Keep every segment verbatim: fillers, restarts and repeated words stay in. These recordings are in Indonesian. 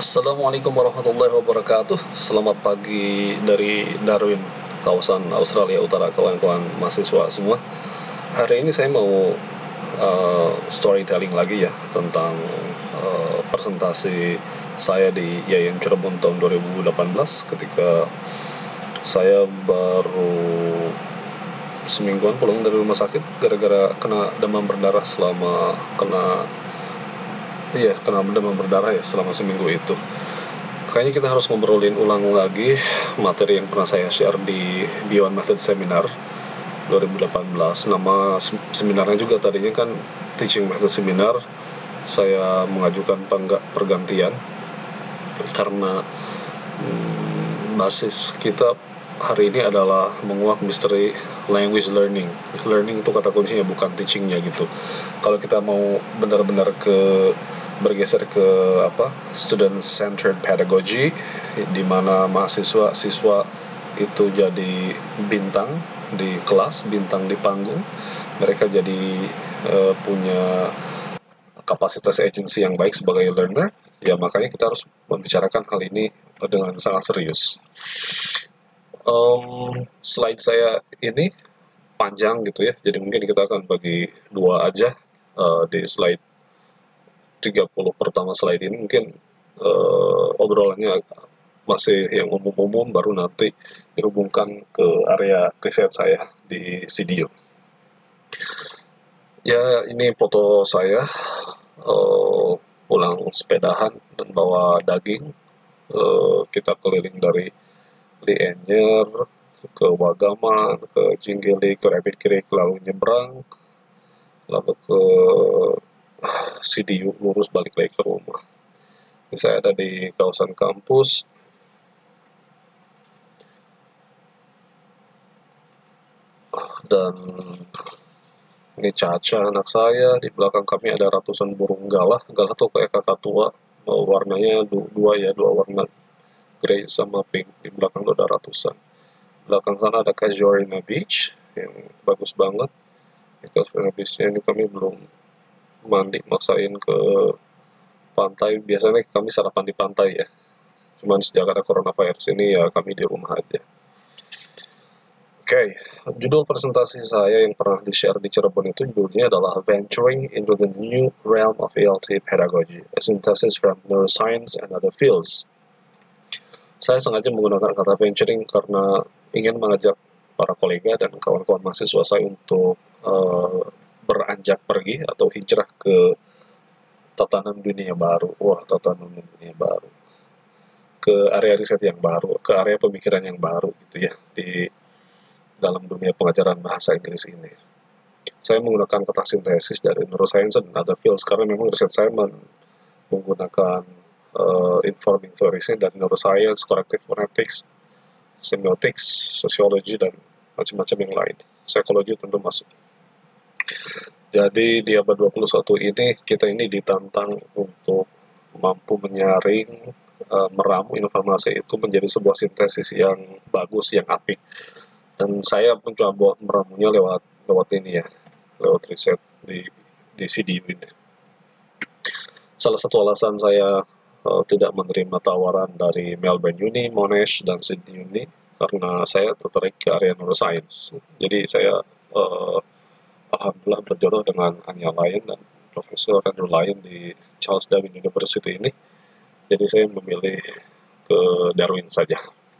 Assalamualaikum warahmatullahi wabarakatuh. Selamat pagi dari Darwin, kawasan Australia Utara, kawan-kawan mahasiswa semua. Hari ini saya mau uh, storytelling lagi ya tentang uh, presentasi saya di I A I N Cirebon tahun dua ribu delapan belas ketika saya baru semingguan pulang dari rumah sakit gara-gara kena demam berdarah selama kena Iya, kena demam berdarah ya selama seminggu itu. Kayaknya kita harus ngobrolin ulang lagi materi yang pernah saya share di Beyond Method Seminar dua ribu delapan belas. Nama seminarnya juga tadinya kan Teaching Method Seminar. Saya mengajukan pergantian karena hmm, basis kita hari ini adalah menguak misteri language learning. Learning itu kata kuncinya, bukan teachingnya gitu. Kalau kita mau benar-benar ke bergeser ke apa student centered pedagogy, di mana mahasiswa siswa itu jadi bintang di kelas, bintang di panggung, mereka jadi uh, punya kapasitas agency yang baik sebagai learner, ya makanya kita harus membicarakan hal ini dengan sangat serius. Um, slide saya ini panjang gitu ya, jadi mungkin kita akan bagi dua aja. Uh, di slide tiga puluh pertama slide ini mungkin uh, obrolannya masih yang umum-umum, baru nanti dihubungkan ke area riset saya di C D U. Ya, ini foto saya uh, pulang sepedahan dan bawa daging. Uh, kita keliling dari Lienyer ke Wagama, ke Jinggili, ke Rabbit Creek, lalu nyebrang, lalu ke C D U, lurus balik lagi ke rumah. Ini saya ada di kawasan kampus. Dan ini Caca, anak saya. Di belakang kami ada ratusan burung galah. Galah tuh kayak kakak tua. Warnanya dua ya, dua warna, grey sama pink. Di belakang tuh ada ratusan. Belakang sana ada Casuarina Beach yang bagus banget. Di Casuarina Beach-nya ini kami belum mandi, maksain ke pantai. Biasanya kami sarapan di pantai ya. Cuman sejak ada coronavirus ini ya kami di rumah aja. Oke, okay. Judul presentasi saya yang pernah di-share di Cirebon itu judulnya adalah Venturing into the New Realm of A L T Pedagogy, a Synthesis from Neuroscience and Other Fields. Saya sengaja menggunakan kata venturing karena ingin mengajak para kolega dan kawan-kawan mahasiswa saya untuk uh, beranjak pergi atau hijrah ke tatanan dunia baru. Wah, tatanan dunia baru. Ke area riset yang baru, ke area pemikiran yang baru gitu ya, di dalam dunia pengajaran bahasa Inggris ini. Saya menggunakan kata sintesis dari neuroscience dan other fields karena memang riset saya menggunakan uh, informing theories dari neuroscience, corrective phonetics, semiotics, sociology, dan macam-macam yang lain. Psikologi tentu masuk. Jadi di abad dua puluh satu ini kita ini ditantang untuk mampu menyaring, uh, meramu informasi itu menjadi sebuah sintesis yang bagus, yang apik. Dan saya mencoba meramunya lewat lewat ini ya, lewat riset di di C D U ini. Salah satu alasan saya uh, tidak menerima tawaran dari Melbourne Uni, Monash, dan Sydney Uni karena saya tertarik ke area neuroscience. Jadi saya uh, alhamdulillah berjodoh dengan Anya Lyon dan Profesor Andrew Lyon di Charles Darwin University ini. Jadi saya memilih ke Darwin saja.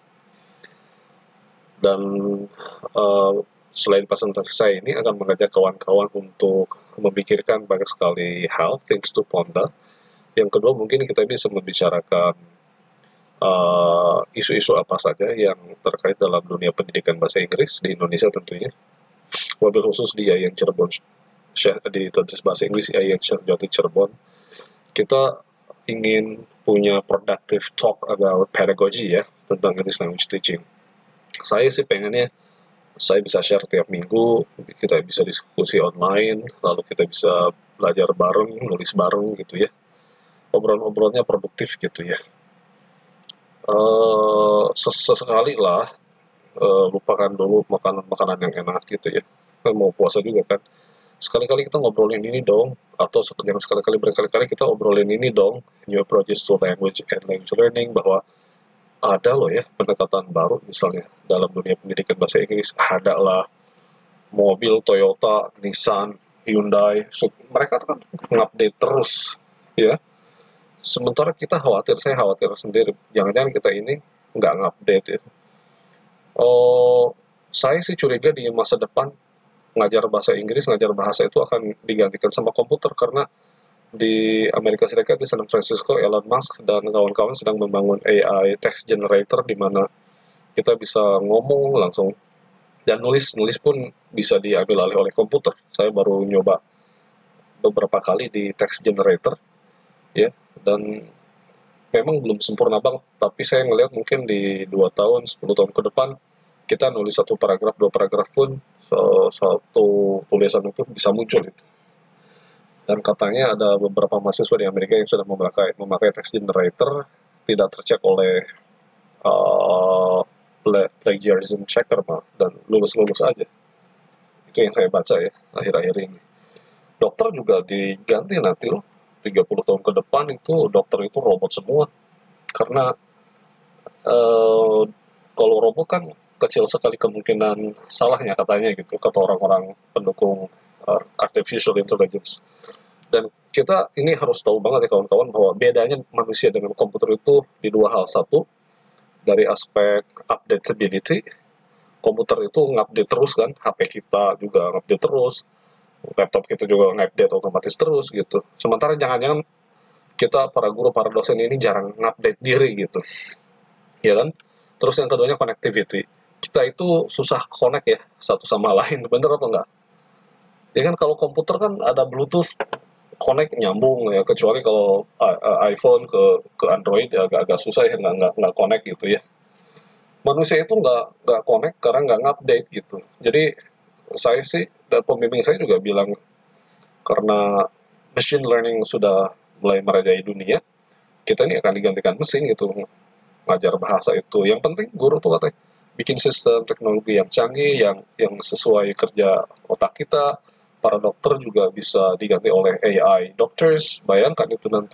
Dan uh, selain presentasi saya ini akan mengajak kawan-kawan untuk memikirkan banyak sekali hal, things to ponder. Yang kedua, mungkin kita bisa membicarakan uh, isu-isu apa saja yang terkait dalam dunia pendidikan bahasa Inggris di Indonesia tentunya. Wabil khusus di I A I N Cirebon, di Tadris Bahasa Inggris I A I N Jati Cirebon, kita ingin punya productive talk about pedagogy ya, tentang English language teaching. Saya sih pengennya saya bisa share tiap minggu, kita bisa diskusi online, lalu kita bisa belajar bareng, nulis bareng gitu ya. Obrolan-obrolannya produktif gitu ya. Uh, sesekali lah, uh, lupakan dulu makanan-makanan yang enak gitu ya. Kan mau puasa juga kan. sekali-kali kita ngobrolin ini dong, atau jangan sekali-kali berkali-kali kita obrolin ini dong, new approaches to language and language learning, bahwa ada loh ya pendekatan baru misalnya dalam dunia pendidikan bahasa Inggris, ada lah mobil Toyota, Nissan, Hyundai, so, mereka tuh kan mengupdate terus ya. Sementara kita khawatir, saya khawatir sendiri, jangan-jangan kita ini nggak ngupdate ya. Oh, saya sih curiga di masa depan ngajar bahasa Inggris, ngajar bahasa itu akan digantikan sama komputer, karena di Amerika Serikat, di San Francisco, Elon Musk dan kawan-kawan sedang membangun A I text generator di mana kita bisa ngomong langsung dan nulis nulis pun bisa diambil alih oleh komputer. Saya baru nyoba beberapa kali di text generator ya, dan memang belum sempurna banget, tapi saya ngelihat mungkin di dua tahun, sepuluh tahun ke depan kita nulis satu paragraf, dua paragraf pun so, satu tulisan itu bisa muncul itu. Dan katanya ada beberapa mahasiswa di Amerika yang sudah memakai memakai text generator, tidak tercek oleh uh, plagiarism checker mah, dan lulus-lulus aja. Itu yang saya baca ya akhir-akhir ini. Dokter juga diganti nanti loh, tiga puluh tahun ke depan itu dokter itu robot semua, karena uh, kalau robot kan kecil sekali kemungkinan salahnya katanya gitu, kata orang-orang pendukung uh, artificial intelligence. Dan kita ini harus tahu banget ya kawan-kawan, bahwa bedanya manusia dengan komputer itu di dua hal. Satu, dari aspek updatability, komputer itu ngupdate terus kan, H P kita juga ngupdate terus, laptop kita juga ngupdate otomatis terus gitu. Sementara jangan-jangan kita para guru, para dosen ini jarang ngupdate diri gitu, ya kan? Terus yang keduanya connectivity. Kita itu susah connect ya satu sama lain, bener apa enggak? Ya kan, kalau komputer kan ada Bluetooth, connect nyambung ya, kecuali kalau uh, iPhone ke ke Android ya agak-agak susah ya, nggak nggak nggak connect gitu ya. Manusia itu nggak nggak connect karena nggak ngupdate gitu. Jadi saya sih, dan pembimbing saya juga bilang, karena machine learning sudah mulai merajai dunia, kita ini akan digantikan mesin gitu ngajar bahasa itu. Yang penting guru tuh katanya bikin sistem teknologi yang canggih, yang yang sesuai kerja otak kita. Para dokter juga bisa diganti oleh A I doctors. Bayangkan itu nanti.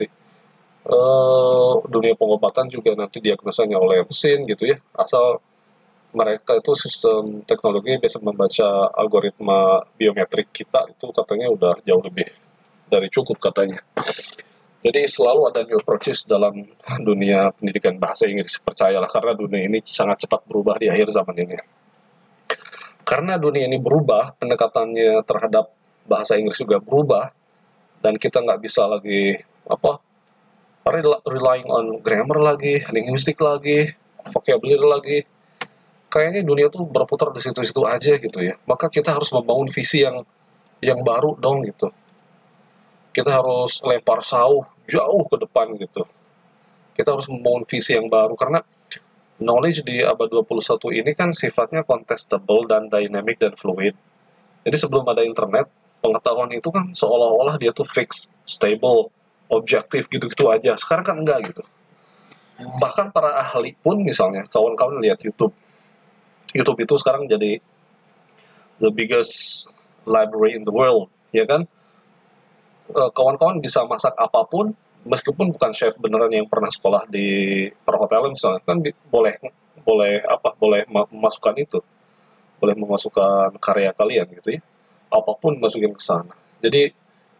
Uh, dunia pengobatan juga nanti diagnosanya oleh mesin gitu ya. Asal mereka itu sistem teknologinya bisa membaca algoritma biometrik kita, itu katanya udah jauh lebih dari cukup katanya. Jadi selalu ada new approaches dalam dunia pendidikan bahasa Inggris, percayalah, karena dunia ini sangat cepat berubah di akhir zaman ini. Karena dunia ini berubah, pendekatannya terhadap bahasa Inggris juga berubah, dan kita nggak bisa lagi apa relying on grammar lagi, linguistik lagi, vocabulary lagi. Kayaknya dunia tuh berputar di situ-situ aja gitu ya. Maka kita harus membangun visi yang yang baru dong gitu. Kita harus lempar sauh jauh ke depan gitu. Kita harus membangun visi yang baru, karena knowledge di abad dua puluh satu ini kan sifatnya contestable dan dynamic dan fluid. Jadi sebelum ada internet, pengetahuan itu kan seolah-olah dia tuh fixed, stable, objektif gitu-gitu aja. Sekarang kan enggak gitu. Bahkan para ahli pun, misalnya kawan-kawan lihat YouTube. YouTube itu sekarang jadi the biggest library in the world, ya kan? Kawan-kawan bisa masak apapun, meskipun bukan chef beneran yang pernah sekolah di perhotelan misalnya, kan boleh boleh apa boleh memasukkan itu, boleh memasukkan karya kalian gitu ya, apapun masukin ke sana. Jadi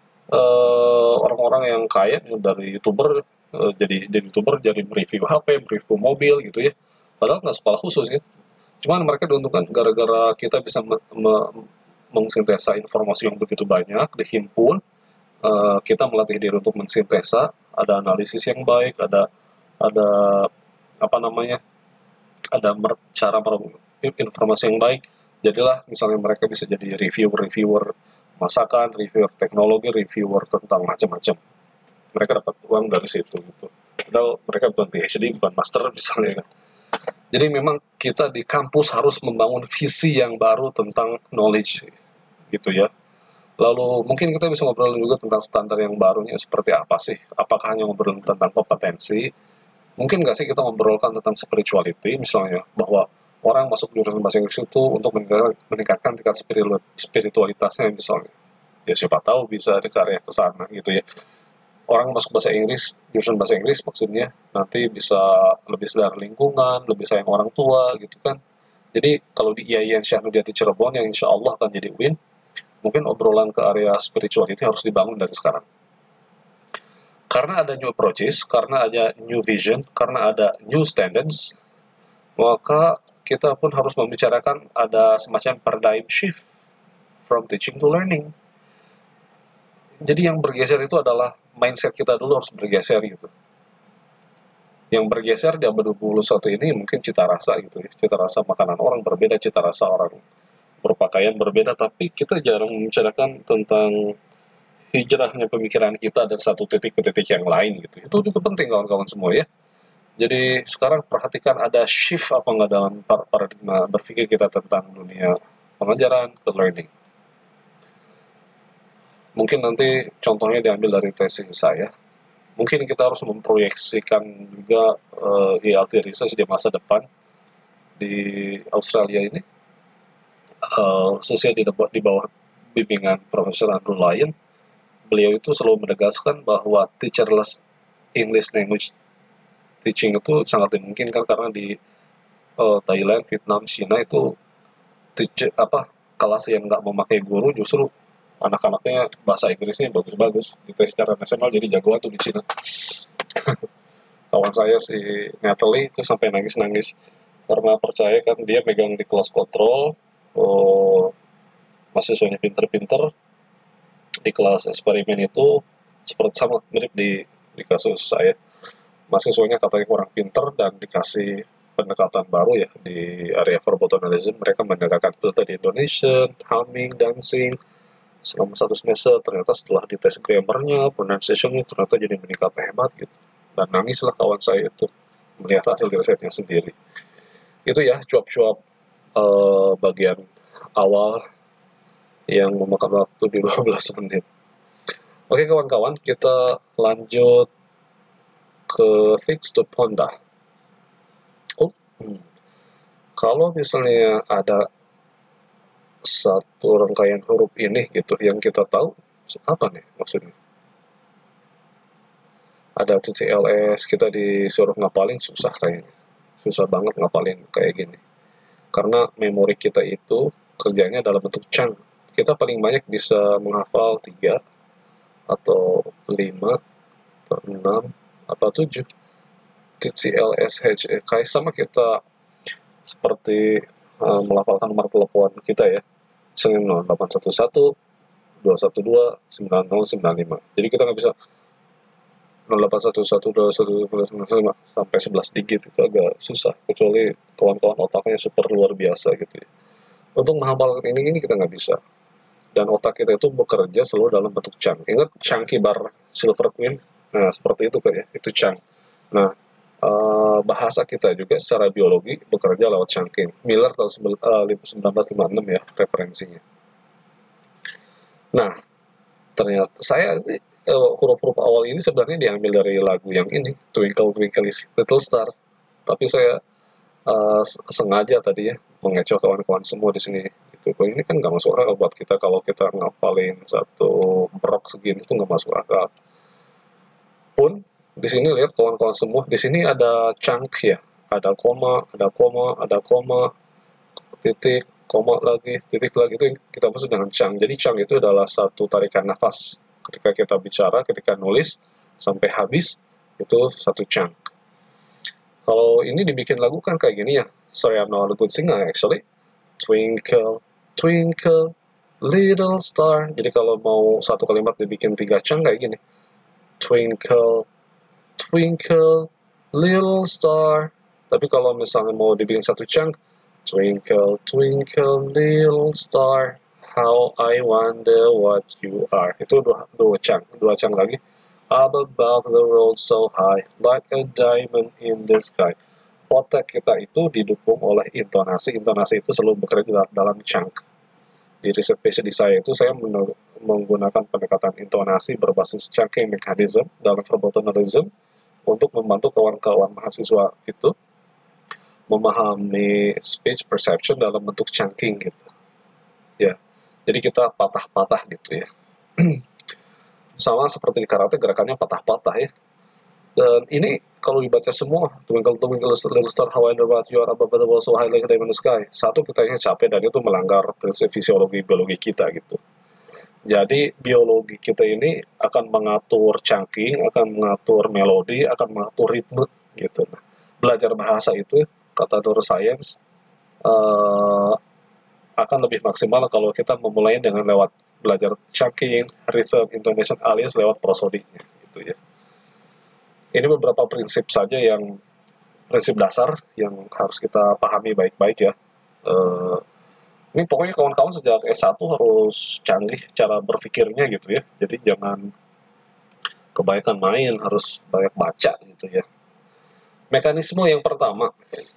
eh, orang-orang yang kaya dari youtuber eh, jadi jadi youtuber, jadi mereview H P, mereview mobil gitu ya, padahal nggak sekolah khusus ya. Cuman mereka diuntungkan gara-gara kita bisa me me mengsintesa informasi yang begitu banyak, dihimpun. Uh, kita melatih diri untuk mensintesa, ada analisis yang baik, ada ada apa namanya, ada mer cara informasi yang baik. Jadilah misalnya mereka bisa jadi reviewer-reviewer masakan, reviewer teknologi, reviewer tentang macam-macam. Mereka dapat uang dari situ gitu. Padahal mereka bukan P H D, bukan master misalnya kan. Jadi memang kita di kampus harus membangun visi yang baru tentang knowledge gitu ya. Lalu mungkin kita bisa ngobrol juga tentang standar yang barunya seperti apa sih. Apakah hanya ngobrol tentang kompetensi? Mungkin nggak sih kita ngobrolkan tentang spirituality misalnya, bahwa orang masuk jurusan bahasa Inggris itu untuk meningkatkan tingkat spiritualitasnya misalnya. ya siapa tahu bisa ada karya ke sana gitu ya. Orang masuk bahasa Inggris, jurusan bahasa Inggris maksudnya, nanti bisa lebih sadar lingkungan, lebih sayang orang tua gitu kan. Jadi kalau di I A I N Syahnudiati Cirebon yang insya Allah akan jadi U I N, mungkin obrolan ke area spirituality harus dibangun dari sekarang. Karena ada new approaches, karena ada new vision, karena ada new standards, maka kita pun harus membicarakan ada semacam paradigm shift from teaching to learning. Jadi yang bergeser itu adalah mindset kita dulu harus bergeser gitu. Yang bergeser di abad dua puluh satu ini mungkin cita rasa gitu ya. Cita rasa makanan orang berbeda, cita rasa orang berpakaian berbeda, tapi kita jarang membicarakan tentang hijrahnya pemikiran kita dari satu titik ke titik yang lain gitu. Itu juga penting kawan-kawan semua ya. Jadi sekarang perhatikan ada shift apa nggak dalam paradigma berpikir kita tentang dunia pengajaran ke learning. Mungkin nanti contohnya diambil dari tesis saya. Mungkin kita harus memproyeksikan juga uh, E L T research di masa depan di Australia ini, uh, khususnya di, di bawah bimbingan Profesor Andrew Lyon. Beliau itu selalu menegaskan bahwa teacherless English language teaching itu sangat dimungkinkan karena di uh, Thailand, Vietnam, China itu teacher, apa kelas yang nggak memakai guru justru anak-anaknya bahasa Inggrisnya bagus-bagus di tes secara nasional, jadi jagoan tuh di Cina. Kawan saya si Natalie itu sampai nangis-nangis karena percaya kan dia megang di kelas kontrol, oh, mahasiswanya pinter-pinter, di kelas eksperimen itu seperti sama mirip di, di kasus saya, mahasiswanya katanya kurang pinter dan dikasih pendekatan baru ya di area verbotenalism, mereka menggunakan filter di Indonesian, humming, dancing selama satu semester. Ternyata setelah dites grammarnya, pronunciation-nya ternyata jadi meningkat hebat gitu. Dan nangislah kawan saya itu melihat hasil risetnya sendiri. Itu ya cuap-cuap uh, bagian awal yang memakan waktu di dua belas menit. Oke kawan-kawan, kita lanjut ke fix to ponda. Oh, hmm. Kalau misalnya ada satu rangkaian huruf ini gitu yang kita tahu apa nih maksudnya, ada T T L S, kita disuruh ngapalin susah kayaknya, susah banget ngapalin kayak gini karena memori kita itu kerjanya dalam bentuk chunk. Kita paling banyak bisa menghafal tiga atau lima atau enam atau tujuh T T L S H E, kayak sama kita seperti uh, melafalkan nomor telepon kita ya, nol delapan satu satu dua satu dua sembilan nol sembilan lima. Jadi kita nggak bisa nol delapan satu satu dua satu sembilan lima sampai sebelas digit, itu agak susah kecuali kawan-kawan otaknya super luar biasa gitu ya. Untuk menghafalkan ini ini kita nggak bisa, dan otak kita itu bekerja selalu dalam bentuk chunk. Ingat chunky bar Silver Queen? Nah seperti itu kayak itu chunk. Nah Uh, bahasa kita juga secara biologi bekerja lewat chunking. Miller tahun seribu sembilan ratus lima puluh enam ya referensinya. Nah, ternyata saya uh, huruf-huruf awal ini sebenarnya diambil dari lagu yang ini, Twinkle Twinkle Little Star. Tapi saya uh, sengaja tadi ya mengecoh kawan-kawan semua di sini. Itu ini kan nggak masuk akal buat kita kalau kita ngapalin satu brok segini itu nggak masuk akal. Pun di sini lihat kawan-kawan semua, di sini ada chunk ya, ada koma, ada koma, ada koma, titik, koma lagi, titik lagi, itu kita maksud dengan chunk. Jadi chunk itu adalah satu tarikan nafas ketika kita bicara, ketika nulis sampai habis itu satu chunk. Kalau ini dibikin lagu kan kayak gini ya. Sorry, I'm not a good singer actually. Twinkle, twinkle, little star. Jadi kalau mau satu kalimat dibikin tiga chunk kayak gini. Twinkle, twinkle, little star. Tapi kalau misalnya mau dibikin satu chunk, twinkle, twinkle, little star, how I wonder what you are. Itu dua, dua chunk, dua chunk lagi. Up above the world so high, like a diamond in the sky. Otak kita itu didukung oleh intonasi. Intonasi itu selalu bekerja dalam chunk. Di riset PhD saya itu saya menggunakan pendekatan intonasi berbasis chunking mechanism dalam verbotenalism untuk membantu kawan-kawan mahasiswa itu memahami speech perception dalam bentuk chunking gitu. Ya. Jadi kita patah-patah gitu ya. Sama seperti di karate, gerakannya patah-patah ya. Dan ini kalau dibaca semua, Twinkle Twinkle Little Star, How I Wonder About You Are Above the World So High Like a Diamond in the Sky. Satu, kitanya capek dan itu melanggar prinsip fisiologi biologi kita gitu. Jadi biologi kita ini akan mengatur chunking, akan mengatur melodi, akan mengatur ritme gitu. Nah, belajar bahasa itu kata neuroscience uh, akan lebih maksimal kalau kita memulai dengan lewat belajar chunking, rhythm, intonation alias lewat prosodinya gitu ya. Ini beberapa prinsip saja yang prinsip dasar yang harus kita pahami baik-baik ya. Uh, ini pokoknya kawan-kawan sejak S satu harus canggih cara berpikirnya gitu ya. Jadi jangan kebanyakan main, harus banyak baca gitu ya. Mekanisme yang pertama,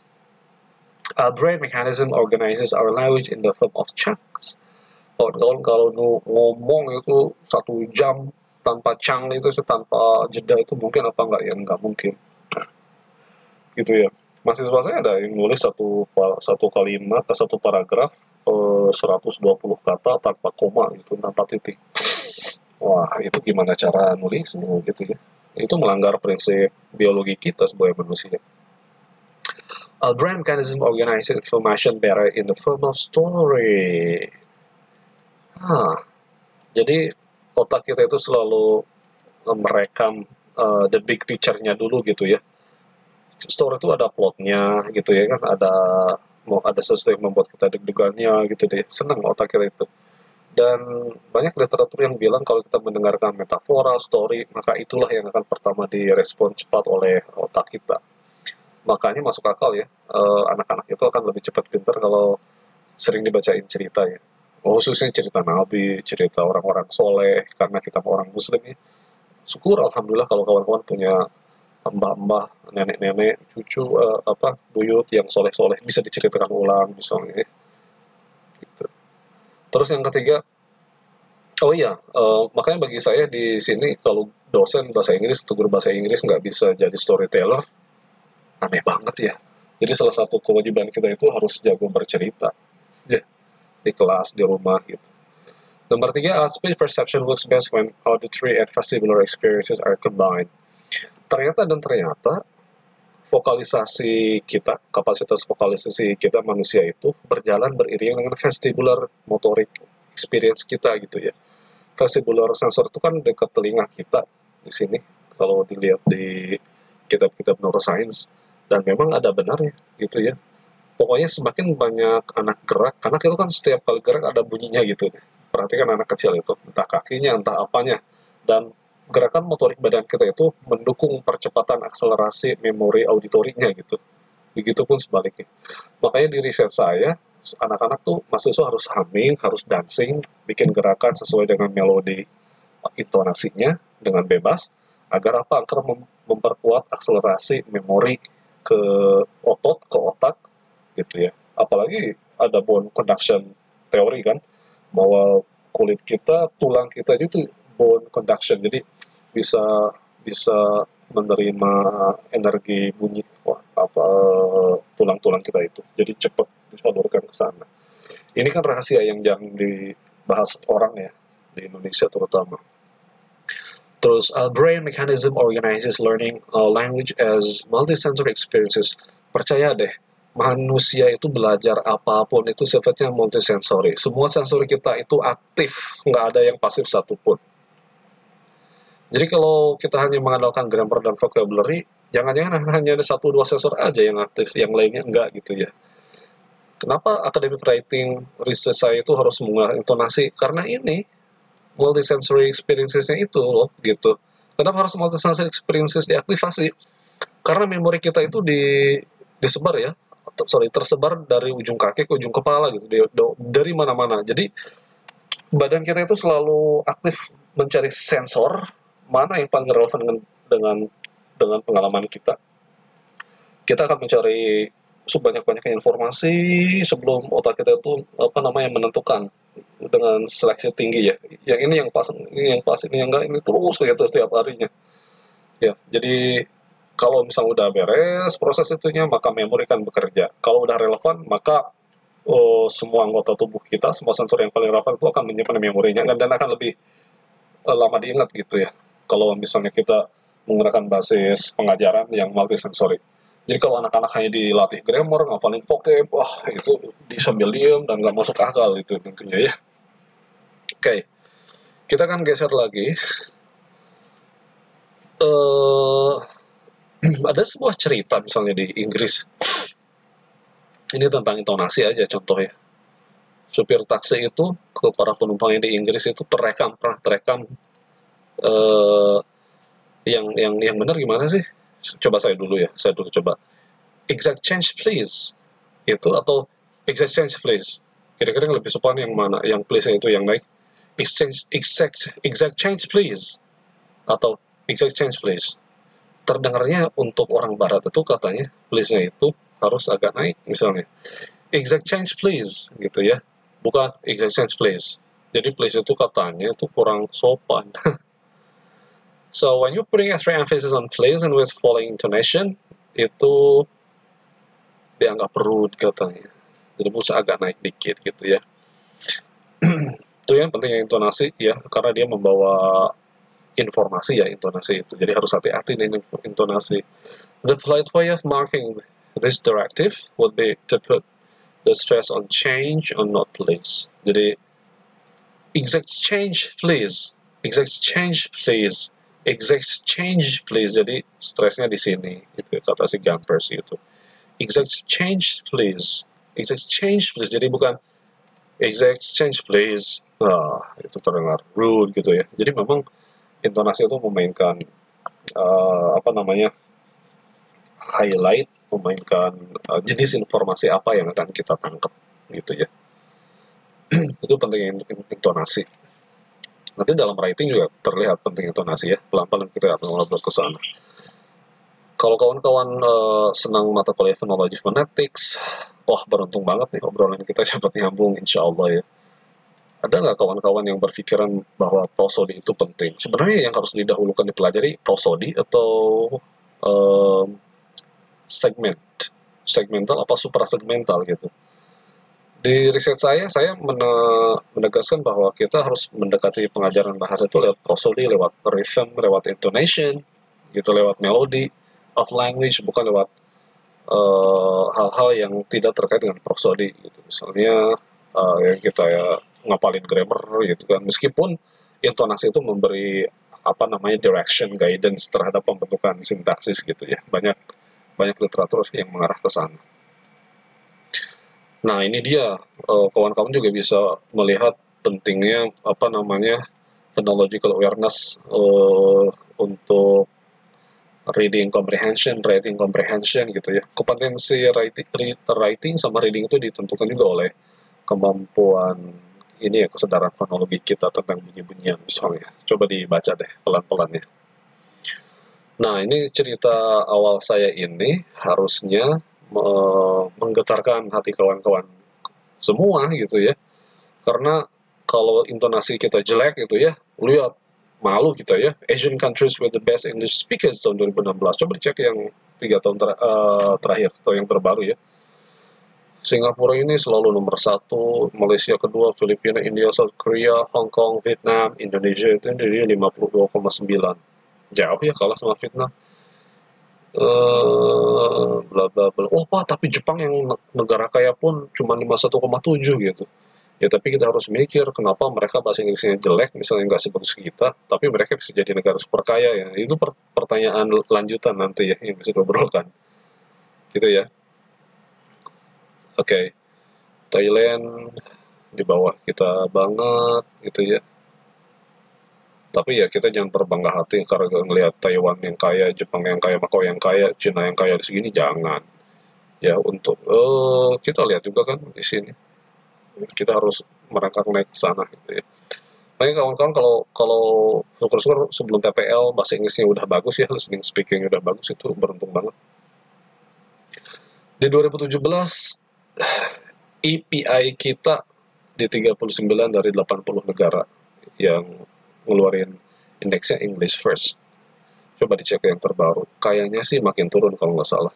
our brain mechanism organizes our language in the form of chunks. Kawan-kawan kalau ngomong itu satu jam tanpa chunk itu, tanpa jeda itu mungkin apa enggak ya? Enggak mungkin. Gitu ya. Mahasiswa saya ada yang nulis satu satu kalimat, satu paragraf eh, seratus dua puluh kata tanpa koma gitu, tanpa titik. Wah, itu gimana cara nulisnya gitu ya. Itu melanggar prinsip biologi kita sebagai manusia. Our brain mechanism organizes information better in the form of story. Ah, jadi otak kita itu selalu merekam uh, the big picture-nya dulu gitu ya. Story itu ada plotnya gitu ya kan, ada mau ada sesuatu yang membuat kita deg-degannya gitu deh, senang otak kita itu. Dan banyak literatur yang bilang kalau kita mendengarkan metafora, story, maka itulah yang akan pertama direspon cepat oleh otak kita. Makanya masuk akal ya, anak-anak itu akan lebih cepat pintar kalau sering dibacain cerita ya. Khususnya cerita Nabi, cerita orang-orang soleh, karena kita orang Muslim ya. Syukur alhamdulillah kalau kawan-kawan punya mbah-mbah, nenek-nenek, cucu, uh, apa, buyut yang soleh-soleh bisa diceritakan ulang misalnya. Gitu. Terus yang ketiga, oh iya, uh, makanya bagi saya di sini kalau dosen bahasa Inggris atau guru bahasa Inggris nggak bisa jadi storyteller, aneh banget ya. Jadi salah satu kewajiban kita itu harus jago bercerita, ya, di kelas, di rumah gitu. Nomor tiga, speech perception works best when auditory and vestibular experiences are combined. Ternyata dan ternyata vokalisasi kita, kapasitas vokalisasi kita manusia itu berjalan beriring dengan vestibular motorik experience kita gitu ya. Vestibular sensor itu kan dekat telinga kita di sini kalau dilihat di kitab-kitab neuroscience, dan memang ada benarnya gitu ya. Pokoknya semakin banyak anak gerak, anak itu kan setiap kali gerak ada bunyinya gitu. Perhatikan anak kecil itu, entah kakinya, entah apanya. Dan gerakan motorik badan kita itu mendukung percepatan akselerasi memori auditorinya gitu. Begitupun sebaliknya. Makanya di riset saya, anak-anak tuh mahasiswa harus humming, harus dancing, bikin gerakan sesuai dengan melodi intonasinya dengan bebas, agar apa? Agar memperkuat akselerasi memori ke otot, ke otak, gitu ya. Apalagi ada bone conduction teori kan, bahwa kulit kita, tulang kita itu bone conduction, jadi bisa bisa menerima energi bunyi wah, apa tulang-tulang kita itu, jadi cepat disalurkan ke sana. Ini kan rahasia yang jangan dibahas orang ya di Indonesia terutama. Terus uh, brain mechanism organizes learning uh, language as multisensory experiences. Percaya deh, manusia itu belajar apapun itu sifatnya multisensori. Semua sensori kita itu aktif, nggak ada yang pasif satupun. Jadi kalau kita hanya mengandalkan grammar dan vocabulary, jangan-jangan hanya ada satu dua sensor aja yang aktif, yang lainnya enggak gitu ya. Kenapa academic writing research saya itu harus mengolah intonasi? Karena ini multisensory experiences-nya itu loh gitu. Kenapa harus multisensory experiences diaktifasi? Karena memori kita itu di disebar ya, sorry tersebar dari ujung kaki ke ujung kepala gitu, dari mana-mana. Jadi badan kita itu selalu aktif mencari sensor mana yang paling relevan dengan dengan dengan pengalaman kita. Kita akan mencari sebanyak-banyaknya informasi sebelum otak kita itu apa namanya menentukan dengan seleksi tinggi ya. Yang ini yang pas, ini yang pas, ini yang enggak, ini terus gitu setiap harinya. Ya, jadi kalau misalnya udah beres proses itunya, maka memori kan bekerja. Kalau udah relevan, maka oh, semua anggota tubuh kita, semua sensor yang paling relevan itu akan menyimpan memorinya dan akan lebih uh, lama diingat gitu ya. Kalau misalnya kita menggunakan basis pengajaran yang multisensori. Jadi kalau anak-anak hanya dilatih grammar, ngafalin vocab, wah itu di sambil diem dan nggak masuk akal itu tentunya ya. Oke, okay. Kita akan geser lagi. Uh, ada sebuah cerita misalnya di Inggris. Ini tentang intonasi aja contohnya. Supir taksi itu ke para penumpangnya di Inggris itu terekam, pernah terekam. Uh, yang yang yang benar gimana sih? Coba saya dulu ya, saya dulu coba. Exact change please. Itu atau exact change please. Kira-kira yang lebih sopan yang mana? Yang please itu yang naik. Exchange, exact, exact change please. Atau exact change please. Terdengarnya untuk orang barat itu katanya please-nya itu harus agak naik misalnya. Exact change please gitu ya. Bukan exact change please. Jadi please itu katanya itu kurang sopan. So when you putting extra emphasis on please and with falling intonation, itu dianggap rude katanya. Jadi bisa agak naik dikit gitu ya. Itu yang pentingnya intonasi ya, karena dia membawa informasi ya intonasi itu. Jadi harus hati-hati dengan intonasi. The polite way of marking this directive would be to put the stress on change or not please. Jadi exact change please, exact change please, exact change please. Jadi stresnya di sini, itu kata si Gampers itu. Exact change please, exact change please. Jadi bukan exact change please. Ah, itu terdengar rude gitu ya. Jadi memang intonasi itu memainkan uh, apa namanya highlight, memainkan uh, jenis informasi apa yang akan kita tangkap gitu ya. Itu penting intonasi. Nanti dalam writing juga terlihat penting intonasi ya. Pelan-pelan kita akan ngobrol ke sana. Kalau kawan-kawan uh, senang mata kuliah fonologi phonetics, wah beruntung banget nih obrolan kita cepat nyambung insya Allah ya. Ada nggak kawan-kawan yang berpikiran bahwa prosody itu penting? Sebenarnya yang harus didahulukan dipelajari prosody atau um, segment, segmental apa suprasegmental gitu. Di riset saya, saya menegaskan bahwa kita harus mendekati pengajaran bahasa itu lewat prosody, lewat rhythm, lewat intonation, gitu, lewat melody of language, bukan lewat hal-hal uh, yang tidak terkait dengan prosody. Gitu. Misalnya uh, yang kita ya ngapalin grammar, gitu kan. Meskipun intonasi itu memberi apa namanya direction, guidance terhadap pembentukan sintaksis, gitu ya. Banyak banyak literatur yang mengarah ke sana. Nah ini dia kawan-kawan uh, juga bisa melihat pentingnya apa namanya phonological awareness uh, untuk reading comprehension, writing comprehension gitu ya. Kompetensi writing, writing sama reading itu ditentukan juga oleh kemampuan ini ya kesadaran fonologi kita tentang bunyi-bunyian misalnya. Coba dibaca deh pelan-pelan ya. Nah ini cerita awal saya ini harusnya menggetarkan hati kawan-kawan semua gitu ya, karena kalau intonasi kita jelek gitu ya, lihat malu kita ya. Asian countries with the best English speakers tahun dua ribu enam belas, coba dicek yang tiga tahun ter uh, terakhir atau yang terbaru ya. Singapura ini selalu nomor satu, Malaysia kedua, Filipina, India, South Korea, Hong Kong, Vietnam, Indonesia itu dari lima puluh dua koma sembilan, jauh ya kalah sama Vietnam. Uh, bla bla bla. Oh pak, tapi Jepang yang negara kaya pun cuma lima puluh satu koma tujuh gitu. Ya tapi kita harus mikir kenapa mereka bahasa Inggrisnya jelek, misalnya nggak sebagus kita, tapi mereka bisa jadi negara super kaya ya. Itu per pertanyaan lanjutan nanti ya yang bisa diobrolkan. Gitu ya. Oke. Okay. Thailand di bawah kita banget gitu ya. Tapi ya kita jangan berbangga hati karena ngelihat Taiwan yang kaya, Jepang yang kaya, Makau yang kaya, Cina yang kaya di segini, jangan. Ya untuk uh, kita lihat juga kan di sini. Kita harus merangkak naik ke sana gitu ya. Nah kawan-kawan kalau kalau syukur-syukur sebelum P P L bahasa Inggrisnya udah bagus ya, listening speaking udah bagus, itu beruntung banget. Di dua ribu tujuh belas E P I kita di tiga puluh sembilan dari delapan puluh negara yang ngeluarin indeksnya English First. Coba dicek yang terbaru. Kayaknya sih makin turun kalau nggak salah.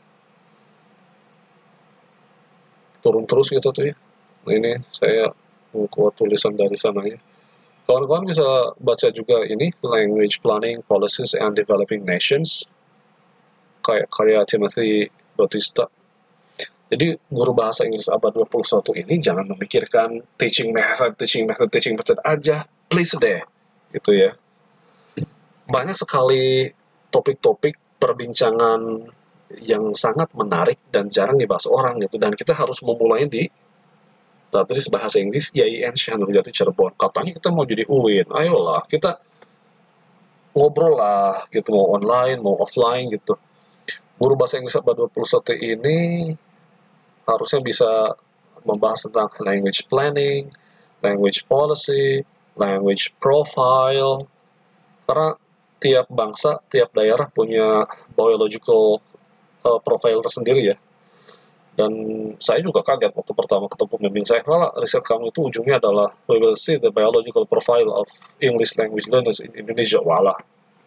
Turun terus gitu tuh ya. Nah, ini saya buat tulisan dari sana ya. Kawan-kawan bisa baca juga ini, Language Planning, Policies and Developing Nations, kayak karya Timothy Bautista. Jadi guru bahasa Inggris abad dua puluh satu ini jangan memikirkan teaching method, teaching method, teaching method aja, please deh, gitu ya. Banyak sekali topik-topik perbincangan yang sangat menarik dan jarang dibahas orang gitu, dan kita harus memulai di Tadris Bahasa Inggris Y I N Syekh Nurjati Cirebon. Katanya kita mau jadi U I N, ayolah kita ngobrol lah gitu, mau online mau offline gitu. Guru bahasa Inggris abad dua puluh satu ini harusnya bisa membahas tentang language planning, language policy, language profile, karena tiap bangsa, tiap daerah punya biological uh, profile tersendiri ya. Dan saya juga kaget waktu pertama ketemu pembimbing saya, kalau riset kamu itu ujungnya adalah we will see the biological profile of English language learners in Indonesia. Walah,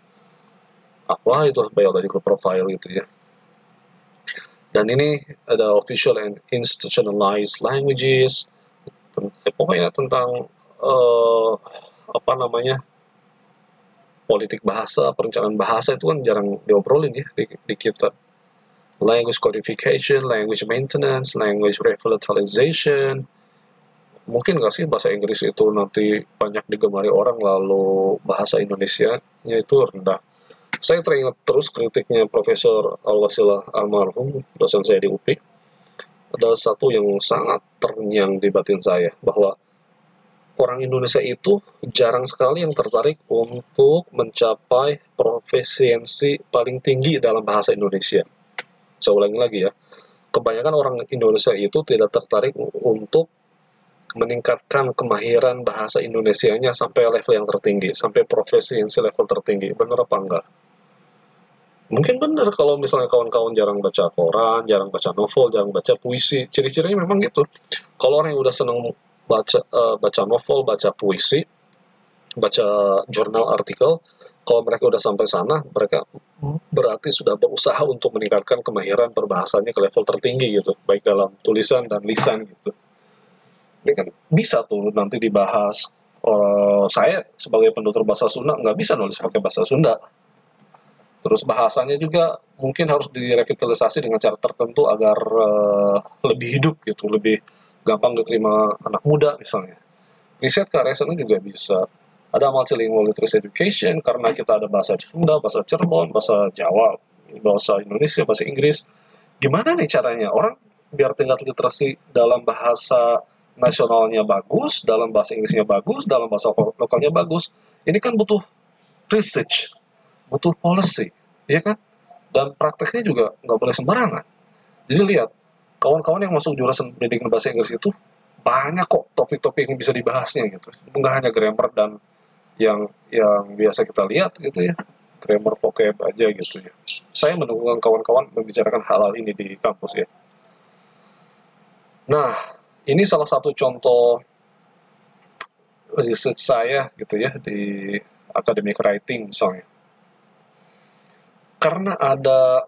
apa itu biological profile gitu ya. Dan ini ada official and institutionalized languages, eh, pokoknya tentang uh, apa namanya, politik bahasa, perencanaan bahasa itu kan jarang diobrolin ya di, di kita. Language codification, language maintenance, language revitalization. Mungkin nggak sih bahasa Inggris itu nanti banyak digemari orang lalu bahasa Indonesia-nya itu rendah. Saya teringat terus kritiknya Profesor Al-Wasilah almarhum, dosen saya di U P I. Ada satu yang sangat terngiang di batin saya, bahwa orang Indonesia itu jarang sekali yang tertarik untuk mencapai profesiensi paling tinggi dalam bahasa Indonesia. Saya ulangi lagi ya, kebanyakan orang Indonesia itu tidak tertarik untuk meningkatkan kemahiran bahasa Indonesianya sampai level yang tertinggi, sampai profesiensi level tertinggi. Bener apa enggak? Mungkin bener kalau misalnya kawan-kawan jarang baca koran, jarang baca novel, jarang baca puisi. Ciri-cirinya memang gitu. Kalau orang yang udah seneng baca uh, baca novel, baca puisi, baca jurnal artikel, kalau mereka udah sampai sana, mereka berarti sudah berusaha untuk meningkatkan kemahiran perbahasannya ke level tertinggi gitu, baik dalam tulisan dan lisan gitu. Ini kan bisa tuh nanti dibahas. Uh, saya sebagai penutur bahasa Sunda nggak bisa nulis pakai bahasa Sunda. Terus bahasanya juga mungkin harus direvitalisasi dengan cara tertentu agar uh, lebih hidup gitu, lebih gampang diterima anak muda misalnya. Riset ke arah sana juga bisa. Ada multilingual literacy education karena kita ada bahasa Sunda, bahasa Cirebon, bahasa Jawa, bahasa Indonesia, bahasa Inggris. Gimana nih caranya orang biar tingkat literasi dalam bahasa nasionalnya bagus, dalam bahasa Inggrisnya bagus, dalam bahasa lokalnya bagus. Ini kan butuh research, butuh policy, ya kan? Dan prakteknya juga nggak boleh sembarangan. Jadi lihat, kawan-kawan yang masuk jurusan pendidikan bahasa Inggris itu banyak kok topik-topik yang bisa dibahasnya gitu. Nggak hanya grammar dan yang yang biasa kita lihat gitu ya, grammar vocab aja gitu ya. Saya mendukung kawan-kawan membicarakan hal-hal ini di kampus ya. Nah, ini salah satu contoh research saya gitu ya di academic writing misalnya. Karena ada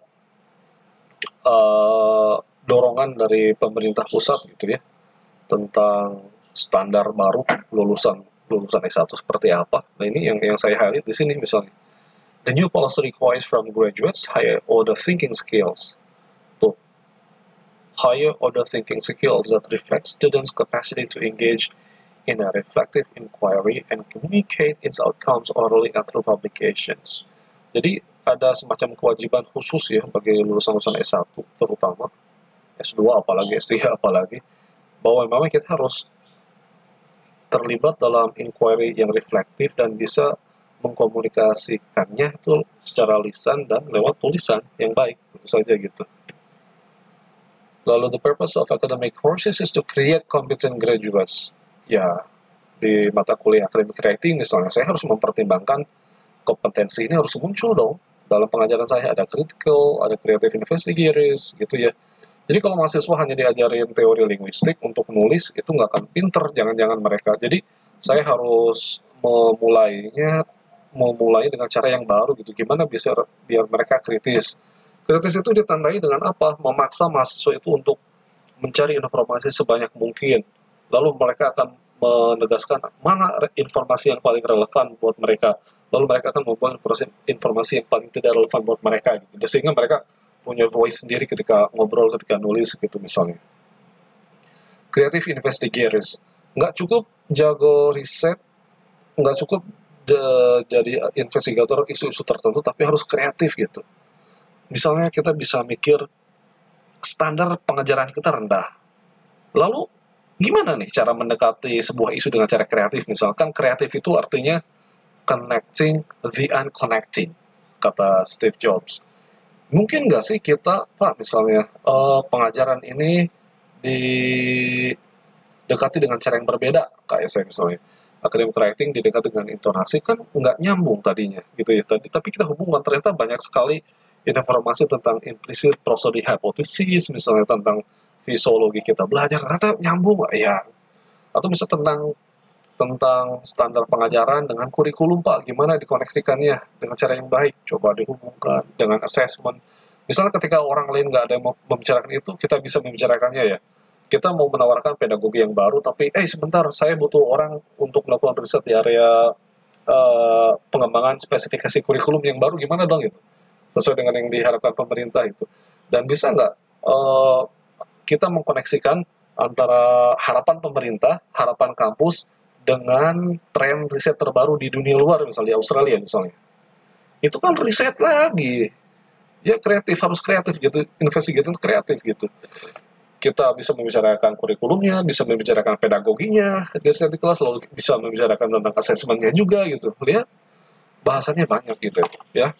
uh, dorongan dari pemerintah pusat gitu ya tentang standar baru lulusan lulusan S satu seperti apa. Nah, ini yang yang saya highlight di sini misalnya. The new policy requires from graduates higher order thinking skills. Tuh, higher order thinking skills that reflect students' capacity to engage in a reflective inquiry and communicate its outcomes orally and through publications. Jadi ada semacam kewajiban khusus ya bagi lulusan-lulusan S satu terutama, S dua apalagi, S tiga apalagi, bahwa memang kita harus terlibat dalam inquiry yang reflektif dan bisa mengkomunikasikannya itu secara lisan dan lewat tulisan yang baik, tentu saja gitu. Lalu the purpose of academic courses is to create competent graduates. Ya, di mata kuliah academic writing misalnya, saya harus mempertimbangkan kompetensi ini harus muncul dong. Dalam pengajaran saya ada critical, ada creative investigators gitu ya. Jadi kalau mahasiswa hanya diajarin teori linguistik untuk menulis, itu nggak akan pinter, jangan-jangan mereka. Jadi saya harus memulainya, memulai dengan cara yang baru gitu. Gimana bisa biar mereka kritis. Kritis itu ditandai dengan apa? Memaksa mahasiswa itu untuk mencari informasi sebanyak mungkin. Lalu mereka akan menegaskan mana informasi yang paling relevan buat mereka, lalu mereka akan membuat informasi yang paling tidak relevan buat mereka gitu. Sehingga mereka punya voice sendiri ketika ngobrol, ketika nulis gitu misalnya. Creative investigators, nggak cukup jago riset, nggak cukup de, jadi investigator isu-isu tertentu, tapi harus kreatif gitu. Misalnya kita bisa mikir standar pengajaran kita rendah, lalu gimana nih cara mendekati sebuah isu dengan cara kreatif? Misalkan kreatif itu artinya connecting the unconnecting, kata Steve Jobs. Mungkin nggak sih kita, Pak, misalnya uh, pengajaran ini didekati dengan cara yang berbeda, kayak saya misalnya academic writing didekati dengan intonasi, kan nggak nyambung tadinya gitu ya tadi, tapi kita hubungkan ternyata banyak sekali informasi tentang implicit prosody hypothesis, misalnya tentang fisiologi kita belajar ternyata nyambung ya, atau misalnya tentang tentang standar pengajaran dengan kurikulum, Pak, gimana dikoneksikannya dengan cara yang baik, coba dihubungkan dengan assessment. Misalnya ketika orang lain nggak ada yang mau membicarakan itu, kita bisa membicarakannya ya. Kita mau menawarkan pedagogi yang baru, tapi eh sebentar, saya butuh orang untuk melakukan riset di area uh, pengembangan spesifikasi kurikulum yang baru, gimana dong gitu, sesuai dengan yang diharapkan pemerintah itu. Dan bisa nggak uh, kita mengkoneksikan antara harapan pemerintah, harapan kampus, dengan tren riset terbaru di dunia luar, misalnya di Australia misalnya. Itu kan riset lagi. Ya kreatif, harus kreatif gitu, investigatif itu kreatif gitu. Kita bisa membicarakan kurikulumnya, bisa membicarakan pedagoginya di kelas, lalu bisa membicarakan tentang asesmennya juga gitu. Lihat, bahasannya banyak gitu ya.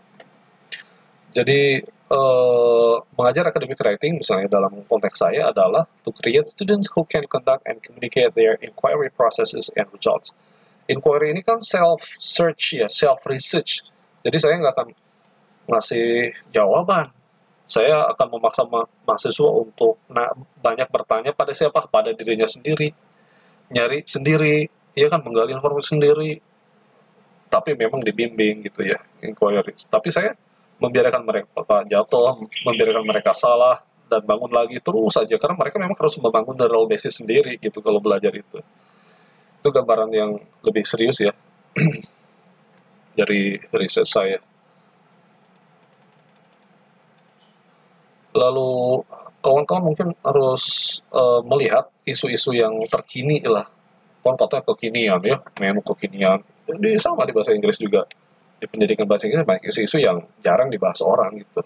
Jadi uh, mengajar academic writing misalnya dalam konteks saya adalah to create students who can conduct and communicate their inquiry processes and results. Inquiry ini kan self search ya, self research. Jadi saya nggak akan ngasih jawaban. Saya akan memaksa ma mahasiswa untuk nah, banyak bertanya pada siapa? Pada dirinya sendiri, nyari sendiri, ya kan, menggali informasi sendiri. Tapi memang dibimbing gitu ya, inquiry. Tapi saya membiarkan mereka jatuh, membiarkan mereka salah, dan bangun lagi terus saja, karena mereka memang harus membangun neural basis sendiri gitu kalau belajar itu. Itu gambaran yang lebih serius ya dari riset saya. Lalu kawan-kawan mungkin harus uh, melihat isu-isu yang terkini lah. Kan katanya kekinian ya, menu kekinian. Jadi sama di bahasa Inggris juga. Di pendidikan bahasa Inggris banyak isu-isu yang jarang dibahas orang gitu.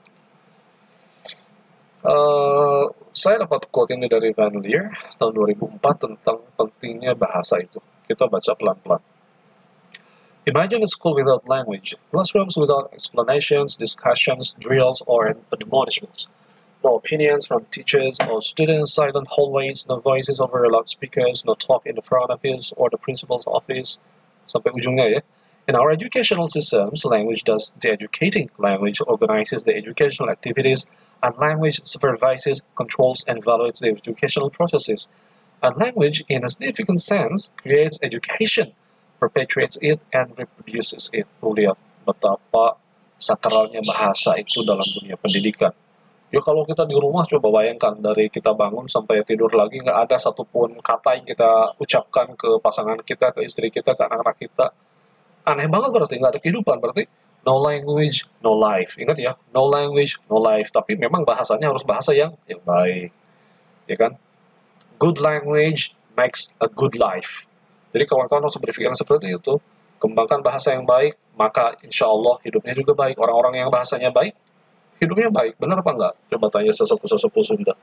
Uh, saya dapat quote ini dari Van Leer tahun dua ribu empat tentang pentingnya bahasa itu. Kita baca pelan-pelan. Imagine a school without language, classrooms without explanations, discussions, drills, or admonishments. No opinions from teachers or students, silent hallways, no voices over loudspeakers, no talk in the front office or the principal's office. Sampai ujungnya ya. In our educational systems, language does the educating. Language organizes the educational activities, and language supervises, controls, and evaluates the educational processes. And language, in a significant sense, creates education, perpetuates it, and reproduces it. Tuh lihat betapa sakralnya bahasa itu dalam dunia pendidikan. Ya kalau kita di rumah coba bayangkan dari kita bangun sampai tidur lagi nggak ada satupun kata yang kita ucapkan ke pasangan kita, ke istri kita, ke anak-anak kita. Aneh banget, berarti nggak ada kehidupan, berarti no language, no life. Ingat ya, no language, no life. Tapi memang bahasanya harus bahasa yang yang baik, ya kan? Good language makes a good life. Jadi kawan-kawan harus berpikiran seperti itu. Kembangkan bahasa yang baik, maka insya Allah hidupnya juga baik. Orang-orang yang bahasanya baik, hidupnya baik. Benar apa enggak? Coba tanya sesepuh-sesepuh Sunda.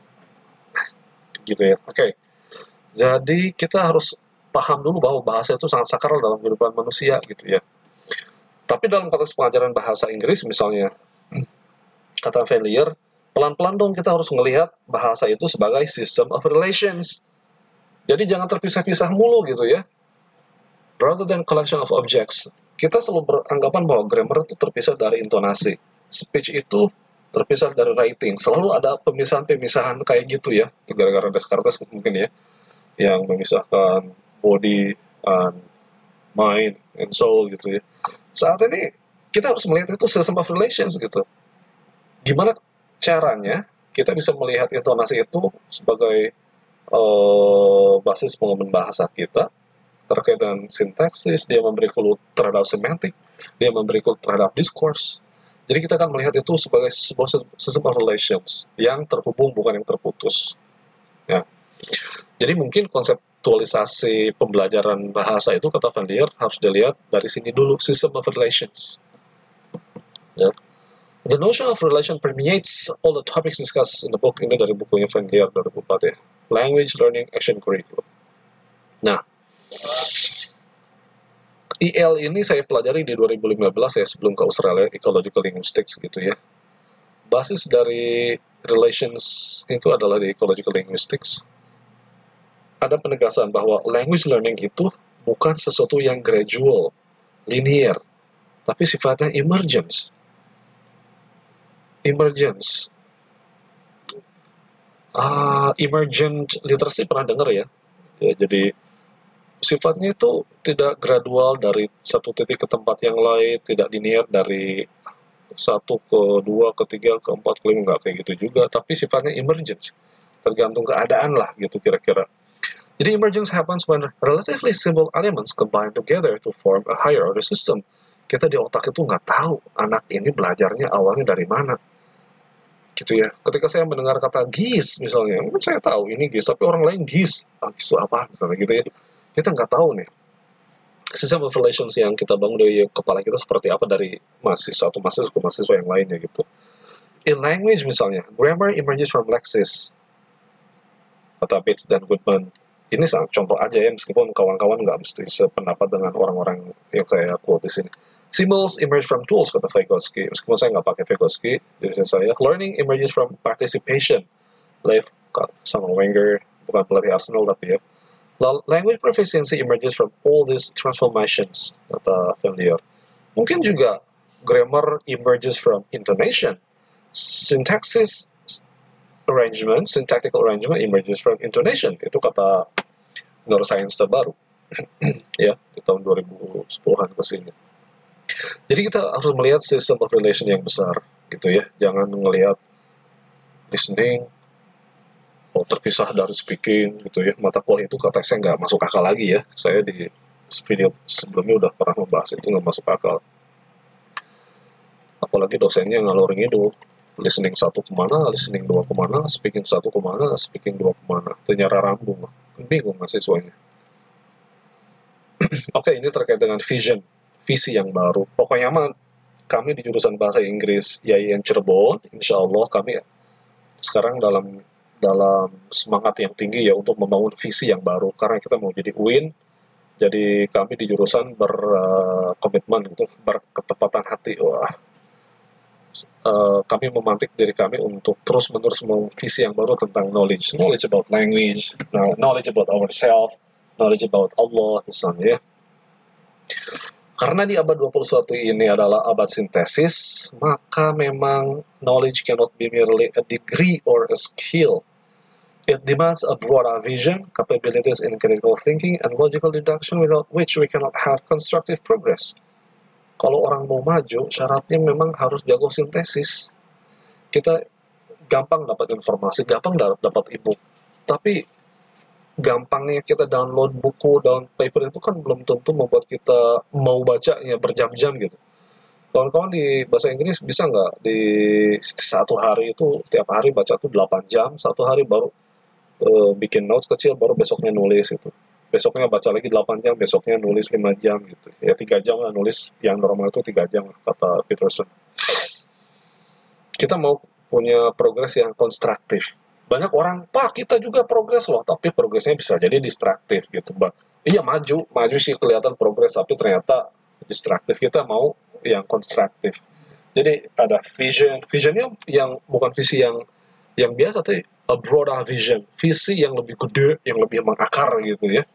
Gitu ya. Oke. Okay. Jadi kita harus paham dulu bahwa bahasa itu sangat sakral dalam kehidupan manusia gitu ya. Tapi dalam konteks pengajaran bahasa Inggris misalnya, kata Van Leer, pelan-pelan dong kita harus melihat bahasa itu sebagai system of relations. Jadi jangan terpisah-pisah mulu gitu ya. Rather than collection of objects. Kita selalu beranggapan bahwa grammar itu terpisah dari intonasi. Speech itu terpisah dari writing. Selalu ada pemisahan-pemisahan kayak gitu ya. Gara-gara Descartes mungkin ya. Yang memisahkan body and mind and soul gitu ya. Saat ini kita harus melihat itu system of relations gitu. Gimana caranya kita bisa melihat intonasi itu sebagai uh, basis pengembangan bahasa kita terkait dengan sintaksis, dia memberi clue terhadap semantik, dia memberi clue terhadap discourse. Jadi kita akan melihat itu sebagai sebuah system of relations yang terhubung bukan yang terputus. Ya. Jadi mungkin konseptualisasi pembelajaran bahasa itu kata Van Leer harus dilihat dari sini dulu, system of relations. Ya. The notion of relation permeates all the topics discussed in the book. Ini dari bukunya Van Leer dua ribu empat ya. Language Learning Action Curriculum. Nah, I L ini saya pelajari di dua ribu lima belas ya, sebelum ke Australia, Ecological Linguistics gitu ya. Basis dari relations itu adalah di Ecological Linguistics. Ada penegasan bahwa language learning itu bukan sesuatu yang gradual, linear, tapi sifatnya emergence. Emergence. Ah, emergent literacy pernah dengar ya? Ya, jadi sifatnya itu tidak gradual dari satu titik ke tempat yang lain, tidak linear dari satu ke dua, ke tiga, ke empat, ke lima, nggak kayak gitu juga, tapi sifatnya emergence, tergantung keadaan lah gitu kira-kira. Jadi emergence happens when relatively simple elements combine together to form a higher order system. Kita di otak itu nggak tahu anak ini belajarnya awalnya dari mana. Gitu ya. Ketika saya mendengar kata gis misalnya, mungkin saya tahu ini gis, tapi orang lain gis. Ah, gis itu apa? Misalnya gitu ya. Kita nggak tahu nih system of relations yang kita bangun dari kepala kita seperti apa dari mahasiswa atau mahasiswa ke mahasiswa yang lainnya gitu. In language misalnya, grammar emerges from lexis, kata Bates dan Goodman. Ini sangat contoh aja ya, meskipun kawan-kawan nggak mesti sependapat dengan orang-orang yang saya quote di sini. Symbols emerge from tools, kata Vygotsky. Meskipun saya nggak pakai Vygotsky, jadi saya learning emerges from participation. Leif sama Wenger, bukan pelatih Arsenal tapi ya. Language proficiency emerges from all these transformations, kata Van Leer. Mungkin juga grammar emerges from intonation. Syntaxis arrangement, syntactical arrangement emerges from intonation. Itu kata neuroscience terbaru. Ya, di tahun dua ribu sepuluhan ke sini. Jadi kita harus melihat system of relation yang besar gitu ya. Jangan melihat listening oh, terpisah dari speaking gitu ya. Mata kuliah itu kata saya nggak masuk akal lagi ya. Saya di video sebelumnya udah pernah membahas itu, nggak masuk akal. Apalagi dosennya ngalor ngidul. Listening satu kemana, listening dua kemana, speaking satu kemana, speaking dua kemana. Ternyata rambung. Bingung mahasiswanya. Oke, ini terkait dengan vision. Visi yang baru. Pokoknya mah kami di jurusan bahasa Inggris Y I N Cirebon, insya Allah kami sekarang dalam dalam semangat yang tinggi ya untuk membangun visi yang baru, karena kita mau jadi U I N. Jadi kami di jurusan berkomitmen uh, gitu, berketepatan hati. Wah, uh, kami memantik diri kami untuk terus menerus membangun visi yang baru tentang knowledge, knowledge about language, knowledge about ourselves, knowledge about Allah misalnya ya. Karena di abad dua puluh satu ini adalah abad sintesis, maka memang knowledge cannot be merely a degree or a skill. It demands a broader vision, capabilities in critical thinking, and logical deduction without which we cannot have constructive progress. Kalau orang mau maju, syaratnya memang harus jago sintesis. Kita gampang dapat informasi, gampang dapat e-book, tapi gampangnya kita download buku, download paper itu kan belum tentu membuat kita mau bacanya berjam-jam gitu. Kawan-kawan di bahasa Inggris bisa nggak di satu hari itu, tiap hari baca tuh delapan jam, satu hari baru uh, bikin notes kecil, baru besoknya nulis gitu. Besoknya baca lagi delapan jam, besoknya nulis lima jam gitu. Ya tiga jam lah nulis, yang normal itu tiga jam kata Peterson. Kita mau punya progres yang konstruktif. Banyak orang, Pak, kita juga progres loh, tapi progresnya bisa jadi distraktif gitu, Mbak. Iya, maju, maju sih kelihatan progres, tapi ternyata distraktif. Kita mau yang konstruktif. Jadi ada vision, visionnya yang bukan visi yang yang biasa, tapi a broader vision, visi yang lebih gede, yang lebih mengakar gitu ya.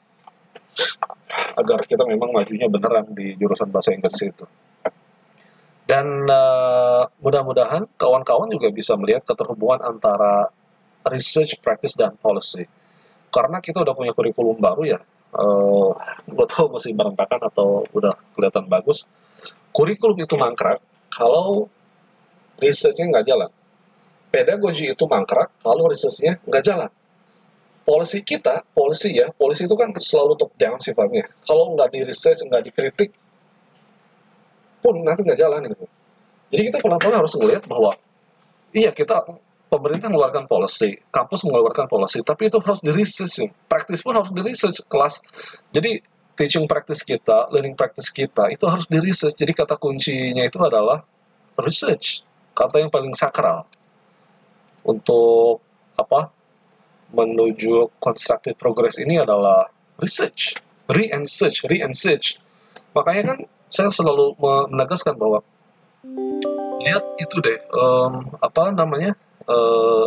Agar kita memang majunya beneran di jurusan bahasa Inggris itu. Dan uh, mudah-mudahan kawan-kawan juga bisa melihat keterhubungan antara research, practice, dan policy. Karena kita udah punya kurikulum baru ya, uh, gue tau masih berantakan atau udah kelihatan bagus. Kurikulum itu mangkrak kalau researchnya nggak jalan. Pedagogi itu mangkrak kalau researchnya nggak jalan. policy kita, policy ya, policy itu kan selalu top down sifatnya. Kalau nggak di research, nggak dikritik, pun nanti nggak jalan gitu. Jadi kita pelan-pelan harus melihat bahwa iya kita pemerintah mengeluarkan policy, kampus mengeluarkan policy, tapi itu harus di research, praktis pun harus di research kelas. Jadi teaching practice kita, learning practice kita itu harus di research. Jadi kata kuncinya itu adalah research, kata yang paling sakral untuk apa menuju constructive progress ini adalah research, re and search, re and search. Makanya kan saya selalu menegaskan bahwa lihat itu deh um, apa namanya uh,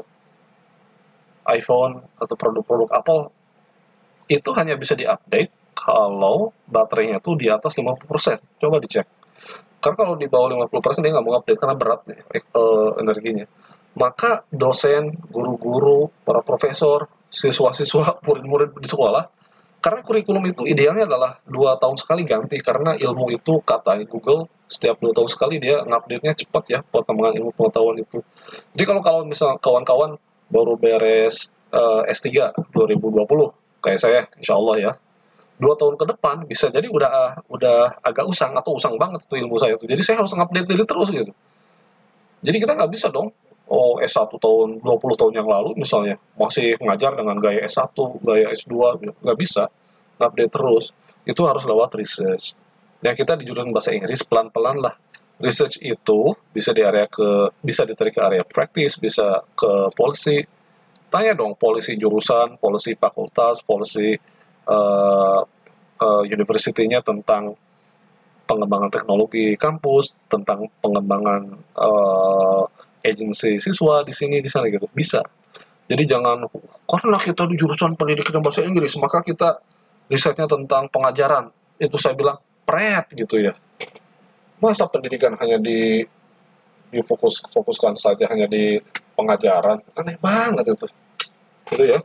iPhone atau produk-produk Apple itu hanya bisa diupdate kalau baterainya tuh di atas lima puluh persen. Coba dicek. Karena kalau di bawah lima puluh persen dia nggak mau update karena berat nih, uh, energinya. Maka dosen, guru-guru, para profesor, siswa-siswa, murid-murid di sekolah, karena kurikulum itu idealnya adalah dua tahun sekali ganti, karena ilmu itu kata Google setiap dua tahun sekali dia ngupdate-nya cepat ya, perkembangan ilmu pengetahuan itu. Jadi kalau kalau misal kawan-kawan baru beres uh, S tiga dua ribu dua puluh, kayak saya, insya Allah ya, dua tahun ke depan bisa jadi udah udah agak usang atau usang banget itu ilmu saya itu. Jadi saya harus ngupdate diri terus gitu. Jadi kita nggak bisa dong, oh S satu tahun dua puluh tahun yang lalu misalnya masih mengajar dengan gaya S satu, gaya S dua, nggak bisa update terus. Itu harus lewat research. Yang kita di jurusan bahasa Inggris pelan-pelan lah. Research itu bisa di area ke bisa ditarik ke area praktis, bisa ke policy. Tanya dong policy jurusan, policy fakultas, policy uh, uh, university-nya tentang pengembangan teknologi kampus, tentang pengembangan uh, agensi siswa di sini di sana gitu. Bisa. Jadi jangan karena kita di jurusan pendidikan bahasa Inggris maka kita risetnya tentang pengajaran. Itu saya bilang pret gitu ya. Masa pendidikan hanya di difokus fokuskan saja hanya di pengajaran? Aneh banget itu. Gitu ya.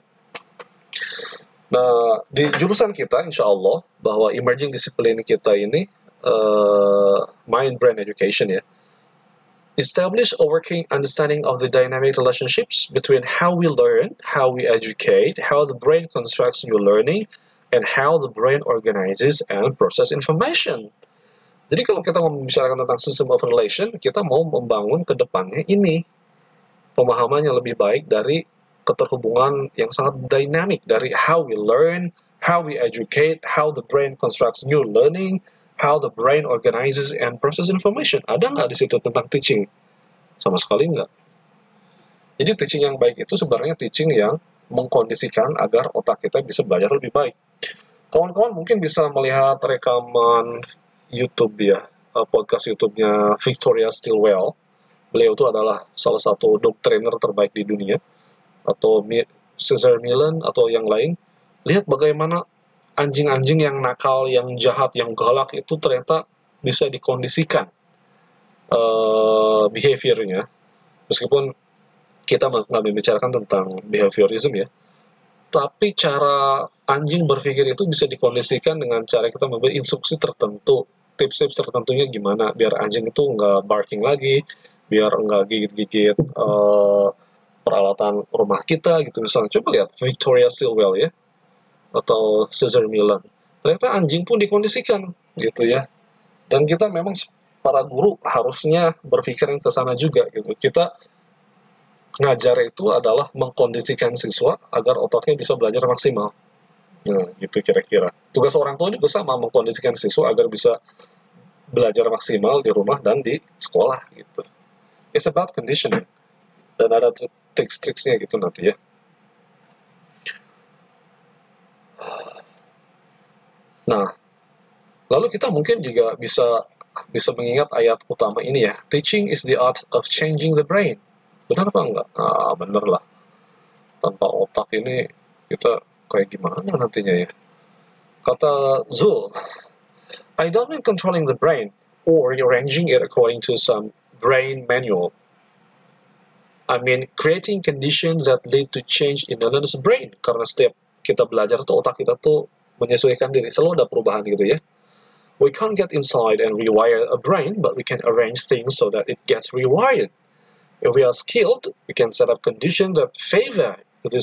Nah, di jurusan kita insya Allah bahwa emerging disiplin kita ini uh, mind brain education ya. Establish a working understanding of the dynamic relationships between how we learn, how we educate, how the brain constructs new learning, and how the brain organizes and process information. Jadi kalau kita mau membicarakan tentang system of relation, kita mau membangun ke depannya ini pemahaman yang lebih baik dari keterhubungan yang sangat dynamic dari how we learn, how we educate, how the brain constructs new learning, how the brain organizes and process information. Ada nggak di situ tentang teaching? Sama sekali nggak. Jadi teaching yang baik itu sebenarnya teaching yang mengkondisikan agar otak kita bisa belajar lebih baik. Kawan-kawan mungkin bisa melihat rekaman YouTube ya, podcast YouTube-nya Victoria Stilwell. Beliau itu adalah salah satu dog trainer terbaik di dunia, atau Cesar Millan atau yang lain. Lihat bagaimana anjing-anjing yang nakal, yang jahat, yang galak itu ternyata bisa dikondisikan uh, behaviornya. Meskipun kita nggak membicarakan tentang behaviorism ya, tapi cara anjing berpikir itu bisa dikondisikan dengan cara kita memberi instruksi tertentu, tips-tips tertentunya gimana biar anjing itu nggak barking lagi, biar nggak gigit-gigit uh, peralatan rumah kita gitu misalnya. Coba lihat Victoria Stilwell ya, atau Cesar Millan. Ternyata anjing pun dikondisikan gitu ya. Dan kita memang para guru harusnya berpikirin ke sana juga gitu. Kita ngajar itu adalah mengkondisikan siswa agar otaknya bisa belajar maksimal. Nah, gitu kira-kira. Tugas orang tua juga sama, mengkondisikan siswa agar bisa belajar maksimal di rumah dan di sekolah gitu. It's about conditioning. Dan ada trik-triknya gitu nanti ya. Nah, lalu kita mungkin juga bisa bisa mengingat ayat utama ini ya. Teaching is the art of changing the brain. Benar apa enggak? Ah, bener lah. Tanpa otak ini kita kayak gimana nantinya ya? Kata Zul, I don't mean controlling the brain or arranging it according to some brain manual. I mean creating conditions that lead to change in the learner's brain. Karena setiap kita belajar tuh otak kita tuh menyesuaikan diri, selalu ada perubahan gitu ya. We can't get inside and rewire a brain, but we can arrange things so that it gets rewired. If we are skilled, we can set up conditions that favor this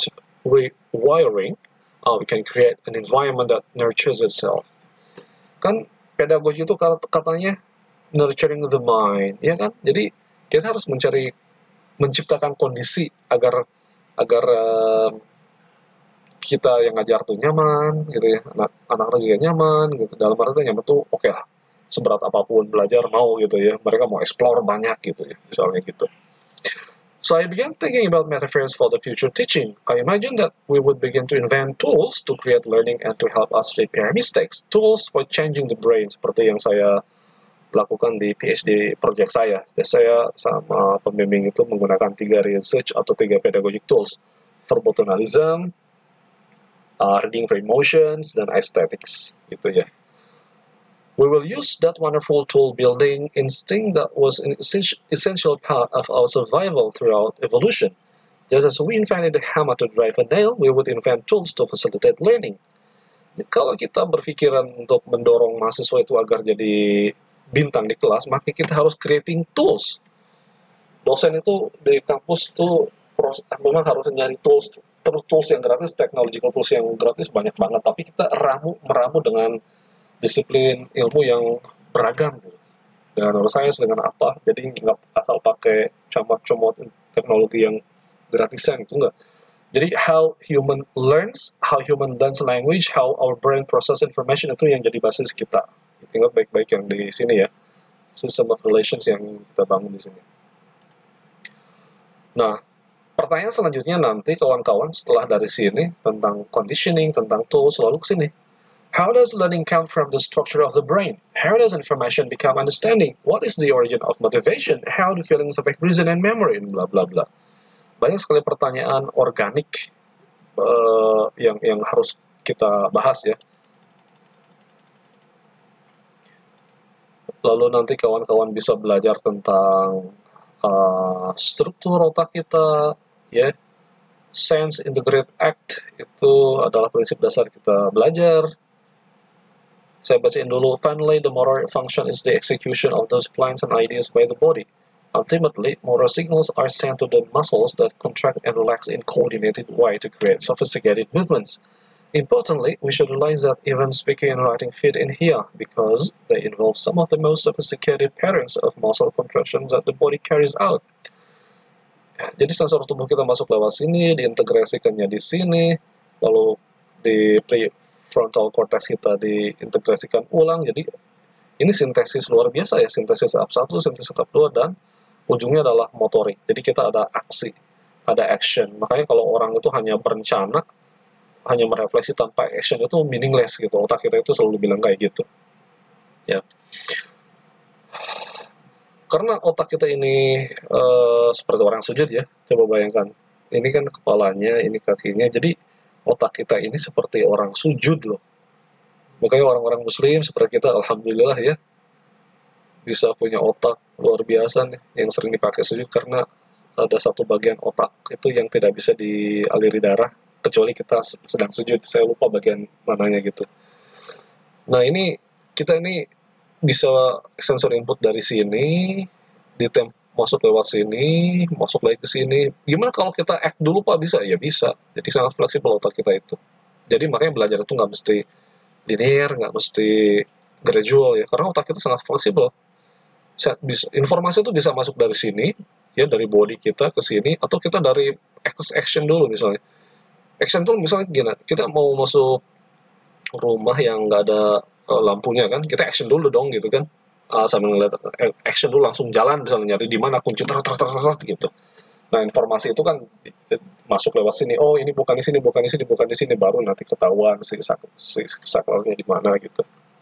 rewiring, uh, we can create an environment that nurtures itself. Kan pedagogi itu katanya nurturing the mind, ya kan? Jadi kita harus mencari, menciptakan kondisi agar agar uh, kita yang ngajar tuh nyaman, gitu ya, anak anak-anak juga nyaman, gitu. Dalam arti nyaman tuh oke okay lah, seberat apapun belajar mau gitu ya, mereka mau explore banyak gitu ya, misalnya gitu. So I began thinking about metaphors for the future teaching. I imagine that we would begin to invent tools to create learning and to help us repair mistakes. Tools for changing the brain, seperti yang saya lakukan di PhD project saya. Jadi saya sama pembimbing itu menggunakan tiga research atau tiga pedagogic tools. Verbotonalism, uh, reading for emotions, dan aesthetics. Gitu ya. We will use that wonderful tool building instinct that was an essential part of our survival throughout evolution. Just as we invented the hammer to drive a nail, we would invent tools to facilitate learning. Kalau kita berpikiran untuk mendorong mahasiswa itu agar jadi bintang di kelas, maka kita harus creating tools. Dosen itu di kampus tuh memang harus nyari tools, terus tools yang gratis, technological tools yang gratis banyak banget, tapi kita ramu meramu dengan disiplin ilmu yang beragam gitu. Dengan neuroscience, dengan apa, jadi nggak asal pakai comot-comot teknologi yang gratisan itu enggak. Jadi how human learns, how human learns language, how our brain process information, itu yang jadi basis kita. Ingat baik-baik yang di sini ya, system of relations yang kita bangun di sini. Nah, pertanyaan selanjutnya nanti kawan-kawan setelah dari sini tentang conditioning, tentang tools, lalu ke sini. How does learning come from the structure of the brain? How does information become understanding? What is the origin of motivation? How do feelings affect reason and memory? Bla bla bla. Banyak sekali pertanyaan organik uh, yang yang harus kita bahas ya. Lalu nanti kawan-kawan bisa belajar tentang uh, struktur otak kita, ya. Sense, integrate, act itu adalah prinsip dasar kita belajar. Saya bacain dulu. Finally, the motor function is the execution of those plans and ideas by the body. Ultimately, motor signals are sent to the muscles that contract and relax in coordinated way to create sophisticated movements. Importantly, we should realize that even speaking and writing fit in here because they involve some of the most sophisticated patterns of muscle contractions that the body carries out. Jadi sensor tubuh kita masuk lewat sini, diintegrasikannya di sini, lalu di prefrontal cortex kita diintegrasikan ulang. Jadi ini sintesis luar biasa ya, sintesis tahap satu, sintesis tahap dua, dan ujungnya adalah motorik. Jadi kita ada aksi, ada action. Makanya kalau orang itu hanya berencana, hanya merefleksi tanpa action itu meaningless gitu. Otak kita itu selalu bilang kayak gitu. Ya. Karena otak kita ini uh, seperti orang sujud ya. Coba bayangkan. Ini kan kepalanya, ini kakinya. Jadi otak kita ini seperti orang sujud loh. Makanya orang-orang muslim seperti kita, alhamdulillah ya, bisa punya otak luar biasa nih, yang sering dipakai sujud karena ada satu bagian otak itu yang tidak bisa dialiri darah kecuali kita sedang sujud. Saya lupa bagian mananya gitu. Nah ini kita ini bisa sensor input dari sini, ditem masuk lewat sini, masuk lagi ke sini. Gimana kalau kita act dulu Pak? Bisa? Ya bisa. Jadi sangat fleksibel otak kita itu. Jadi makanya belajar itu nggak mesti linear, nggak mesti gradual ya, karena otak kita sangat fleksibel. Informasi itu bisa masuk dari sini, ya dari body kita ke sini, atau kita dari action dulu misalnya. Action tuh misalnya gini, kita mau masuk rumah yang nggak ada uh, lampunya kan, kita action dulu dong gitu kan, uh, sambil ngeliat action dulu langsung jalan misalnya, nyari di mana kunci ter ter ter ter gitu. Nah informasi itu kan masuk lewat sini, oh ini bukan di sini, bukan di sini, bukan di sini, baru nanti ketahuan si, si saklnya di mana gitu.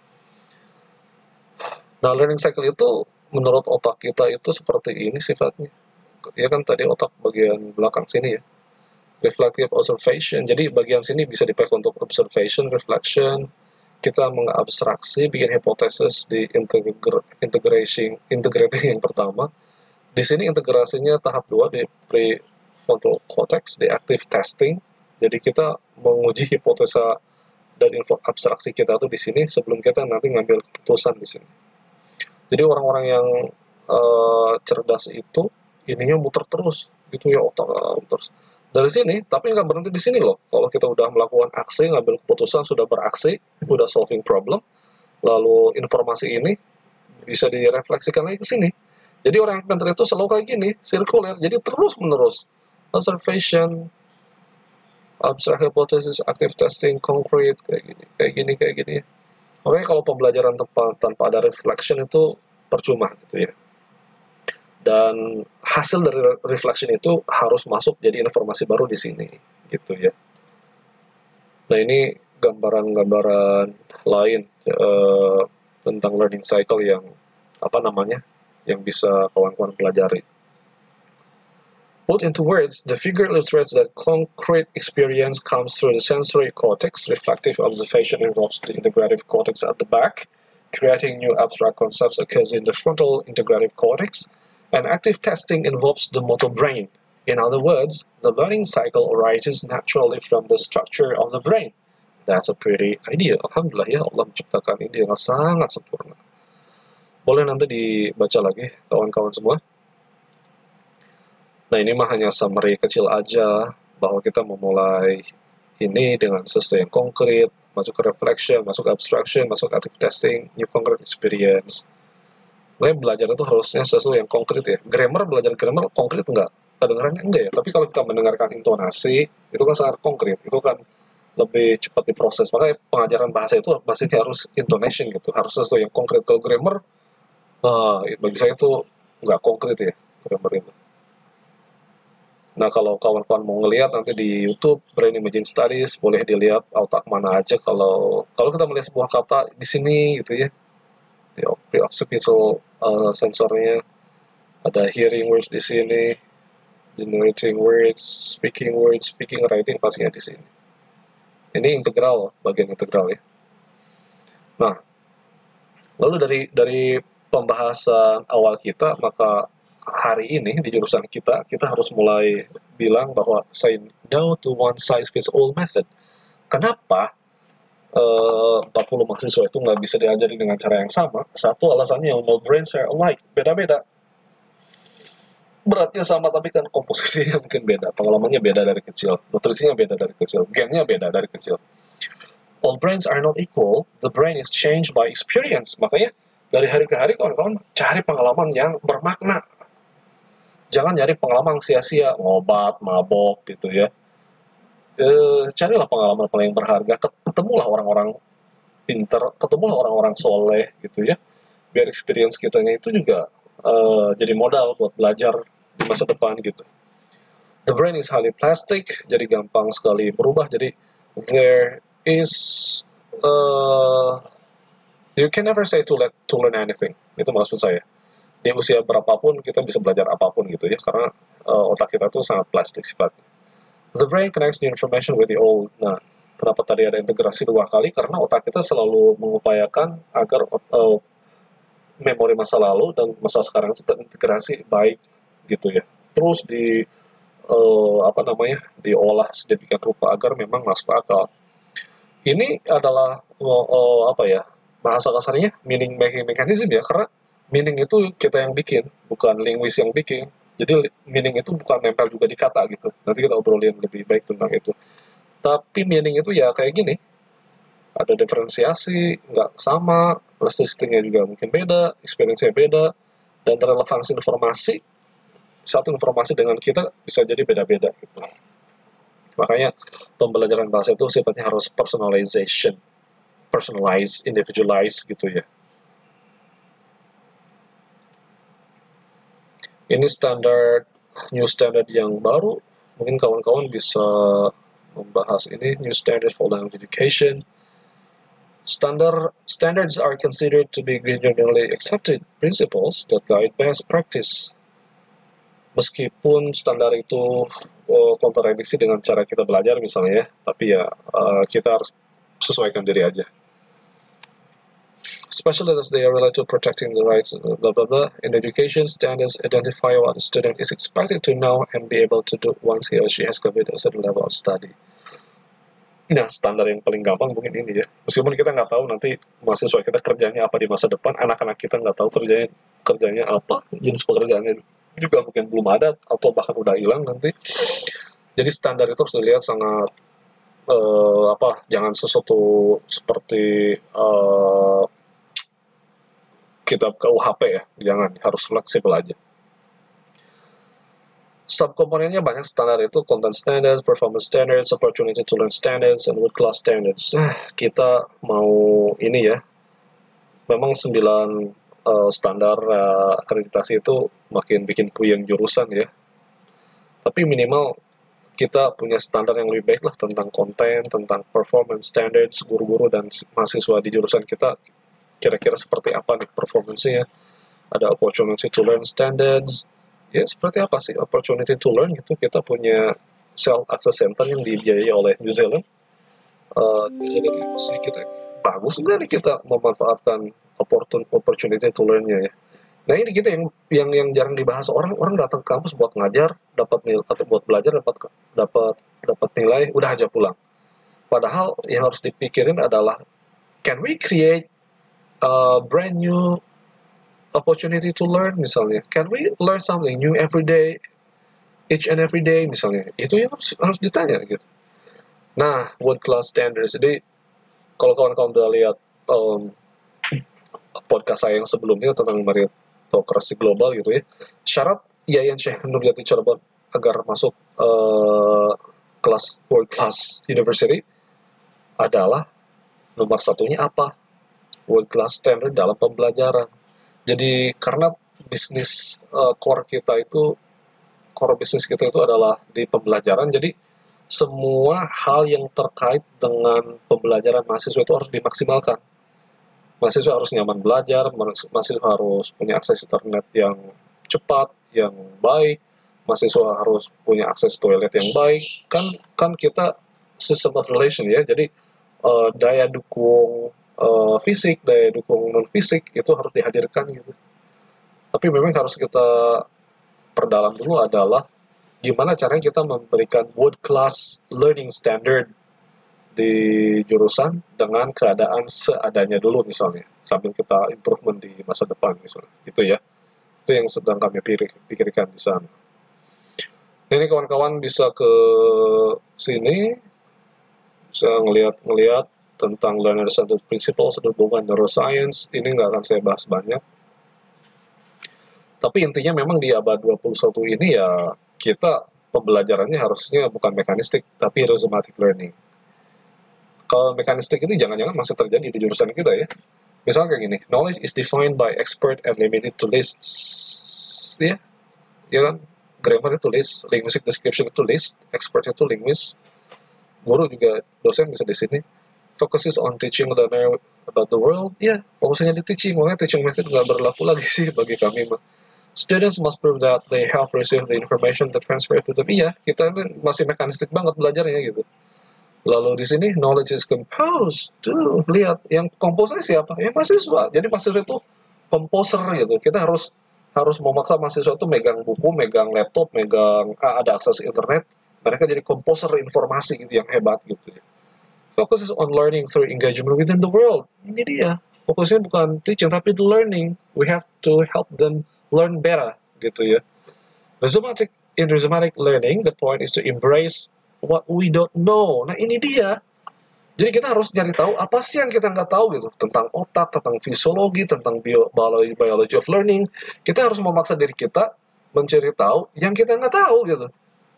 Nah learning cycle itu menurut otak kita itu seperti ini sifatnya. Ya kan tadi otak bagian belakang sini ya. Reflective observation. Jadi bagian sini bisa dipakai untuk observation, reflection. Kita mengabstraksi, bikin hipotesis di integration, integrating yang pertama. Di sini integrasinya tahap dua di prefrontal cortex, di active testing. Jadi kita menguji hipotesa dan info abstraksi kita tuh di sini sebelum kita nanti ngambil keputusan di sini. Jadi orang-orang yang uh, cerdas itu ininya muter terus, gitu ya otak uh, terus. dari sini, tapi nggak berhenti di sini loh. Kalau kita udah melakukan aksi, ngambil keputusan, sudah beraksi, udah solving problem, lalu informasi ini bisa direfleksikan lagi ke sini. Jadi orang yang pintar itu selalu kayak gini, sirkuler, jadi terus-menerus. Observation, abstract hypothesis, active testing, concrete, kayak gini, kayak gini, kayak gini. Oke, kalau pembelajaran tanpa, tanpa ada reflection itu percuma gitu ya. Dan hasil dari reflection itu harus masuk jadi informasi baru di sini, gitu ya. Nah, ini gambaran-gambaran lain uh, tentang learning cycle yang apa namanya, yang bisa kawan-kawan pelajari. Put into words, the figure illustrates that concrete experience comes through the sensory cortex. Reflective observation involves the integrative cortex at the back. Creating new abstract concepts occurs in the frontal integrative cortex. And active testing involves the motor brain. In other words, the learning cycle arises naturally from the structure of the brain. That's a pretty idea. Alhamdulillah ya, Allah menciptakan ini dengan sangat sempurna. Boleh nanti dibaca lagi, kawan-kawan semua. Nah, ini mah hanya summary kecil aja, bahwa kita memulai ini dengan sesuatu yang konkret, masuk ke reflection, masuk ke abstraction, masuk ke active testing, new concrete experience. Nah, belajar itu harusnya sesuatu yang konkret ya. Grammar, belajar grammar konkret enggak? Kedengarannya enggak ya, tapi kalau kita mendengarkan intonasi, itu kan sangat konkret, itu kan lebih cepat diproses. Makanya pengajaran bahasa itu basicnya harus intonation gitu, harus sesuatu yang konkret. Kalau grammar, uh, bagi saya itu enggak konkret ya, grammar itu. Nah, kalau kawan-kawan mau ngelihat nanti di YouTube Brain Imaging Studies, boleh dilihat otak mana aja kalau kalau kita melihat sebuah kata di sini gitu ya. Di occipital uh, sensornya ada hearing words di sini, generating words, speaking words, speaking writing pastinya di sini. Ini integral, bagian integral ya. Nah, lalu dari dari pembahasan awal kita, maka hari ini di jurusan kita, kita harus mulai bilang bahwa say no to one size fits all method. Kenapa uh, empat puluh mahasiswa itu nggak bisa diajari dengan cara yang sama? Satu alasannya, no brains are alike, beda-beda. Beratnya sama tapi kan komposisinya mungkin beda, pengalamannya beda dari kecil, nutrisinya beda dari kecil, gennya beda dari kecil. All brains are not equal, the brain is changed by experience. Makanya dari hari ke hari kawan-kawan cari pengalaman yang bermakna. Jangan nyari pengalaman sia-sia, ngobat, mabok gitu ya. E, carilah pengalaman paling berharga, ketemulah orang-orang pintar, ketemulah orang-orang soleh gitu ya. Biar experience kitanya itu juga uh, jadi modal buat belajar di masa depan gitu. The brain is highly plastic, jadi gampang sekali berubah. Jadi there is uh, you can never say to let to learn anything. Itu maksud saya. Di usia berapapun kita bisa belajar apapun gitu ya, karena uh, otak kita tuh sangat plastik sifatnya. The brain connects new information with the old. Nah, kenapa tadi ada integrasi dua kali? Karena otak kita selalu mengupayakan agar uh, memori masa lalu dan masa sekarang itu terintegrasi baik gitu ya. Terus di uh, apa namanya diolah sedemikian rupa agar memang masuk akal. Ini adalah uh, uh, apa ya bahasa kasarnya meaning making mechanism ya, karena meaning itu kita yang bikin, bukan linguis yang bikin. Jadi meaning itu bukan nempel juga di kata gitu. Nanti kita obrolin lebih baik tentang itu. Tapi meaning itu ya kayak gini. Ada diferensiasi, nggak sama, plasticity-nya juga mungkin beda, experience-nya beda, dan relevansi informasi, satu informasi dengan kita bisa jadi beda-beda gitu. Makanya pembelajaran bahasa itu sifatnya harus personalization, personalized, individualized gitu ya. Ini standar, new standard yang baru. Mungkin kawan-kawan bisa membahas ini, new standards for language education. Standard standards are considered to be generally accepted principles that guide best practice. Meskipun standar itu uh, kontradiksi dengan cara kita belajar misalnya, tapi ya uh, kita harus sesuaikan diri aja. Especially as they are related to protecting the rights, blah, blah, blah. In education, standards identify what the student is expected to know and be able to do once he or she has completed a certain level of study. Nah, standar yang paling gampang mungkin ini ya. Meskipun kita nggak tahu nanti mahasiswa kita kerjanya apa di masa depan, anak-anak kita nggak tahu kerjanya kerjanya apa, jenis pekerjaannya juga mungkin belum ada, atau bahkan udah hilang nanti. Jadi standar itu harus dilihat sangat uh, apa? Jangan sesuatu seperti uh, kitab K U H P ya, jangan, harus fleksibel aja. Subkomponennya banyak standar itu, content standards, performance standards, opportunity to learn standards, and world class standards. Nah, kita mau ini ya, memang sembilan uh, standar uh, akreditasi itu makin bikin puyeng jurusan ya. Tapi minimal kita punya standar yang lebih baik lah tentang konten, tentang performance standards, guru-guru dan mahasiswa di jurusan kita kira-kira seperti apa nih performance-nya. Ada opportunity to learn standards, ya seperti apa sih opportunity to learn gitu. Kita punya self access center yang dibiayai oleh New Zealand. Uh, New Zealand ini sih kita bagus nggak nih kita memanfaatkan opportunity to learn-nya ya. Nah ini kita yang yang yang jarang dibahas, orang orang datang ke kampus buat ngajar, dapat nilai atau buat belajar dapat dapat dapat nilai, udah aja pulang. Padahal yang harus dipikirin adalah can we create a brand new opportunity to learn misalnya. Can we learn something new every day, each and every day misalnya. Itu yang harus, harus ditanya gitu. Nah, world class standards. Jadi kalau kawan-kawan udah lihat um, podcast saya yang sebelumnya tentang meritokrasi global gitu ya, syarat Yayan Syekh Nurjati Cirebon agar masuk uh, kelas world class university adalah nomor satunya apa? World class standard dalam pembelajaran. Jadi karena bisnis uh, core kita itu, core bisnis kita itu adalah di pembelajaran, jadi semua hal yang terkait dengan pembelajaran mahasiswa itu harus dimaksimalkan. Mahasiswa harus nyaman belajar, mahasiswa harus punya akses internet yang cepat, yang baik, mahasiswa harus punya akses toilet yang baik. Kan kan kita system of relation ya, jadi uh, daya dukung Uh, fisik, daya dukung non fisik itu harus dihadirkan gitu. Tapi memang harus kita perdalam dulu adalah gimana caranya kita memberikan world class learning standard di jurusan dengan keadaan seadanya dulu misalnya, sambil kita improvement di masa depan misalnya. Itu ya, itu yang sedang kami pikirkan di sana. Ini kawan-kawan bisa ke sini, bisa ngelihat-ngelihat tentang learner-centered principles, hubungan neuroscience. Ini nggak akan saya bahas banyak. Tapi intinya memang di abad dua puluh satu ini ya kita pembelajarannya harusnya bukan mekanistik, tapi rhizomatic learning. Kalau mekanistik ini jangan-jangan masih terjadi di jurusan kita ya. Misalnya kayak gini, knowledge is defined by expert and limited to lists. Ya, ya kan? Grammar itu list, linguistic description itu list, expert itu linguist. Guru juga, dosen bisa di sini. Focuses on teaching learner about the world, ya, yeah, fokusnya di teaching, makanya teaching method nggak berlaku lagi sih bagi kami. Students must prove that they have received the information that transfer to them. Iya, kita ini masih mekanistik banget belajarnya gitu. Lalu di sini knowledge is composed. Tuh, lihat, yang komposernya siapa? Ya mahasiswa. Jadi mahasiswa itu komposer gitu. Kita harus harus memaksa mahasiswa itu megang buku, megang laptop, megang ah, ada akses internet. Mereka jadi komposer informasi gitu yang hebat gitu ya. Focuses on learning through engagement within the world. Ini dia. Fokusnya bukan teaching, tapi the learning. We have to help them learn better, gitu ya. Rhizomatic, in rhizomatic learning, the point is to embrace what we don't know. Nah, ini dia. Jadi kita harus cari tahu apa sih yang kita nggak tahu gitu. Tentang otak, tentang fisiologi, tentang bio, biology, biology of learning. Kita harus memaksa diri kita mencari tahu yang kita nggak tahu gitu.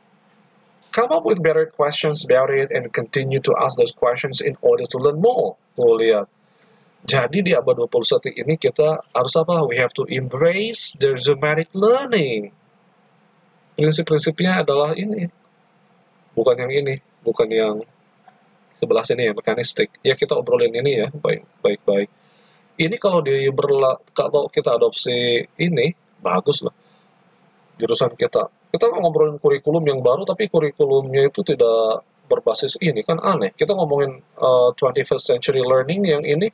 Come up with better questions about it and continue to ask those questions in order to learn more. Tuh lihat. Jadi di abad dua puluh satu ini kita harus apa? We have to embrace the rhizomatic learning. Prinsip-prinsipnya adalah ini. Bukan yang ini, bukan yang sebelah sini ya, mekanistik. Ya kita obrolin ini ya, baik-baik. Ini kalau di berla kalau kita adopsi ini, bagus lah. Jurusan kita. Kita ngobrolin kurikulum yang baru, tapi kurikulumnya itu tidak berbasis ini, kan aneh. Kita ngomongin uh, twenty-first century learning yang ini,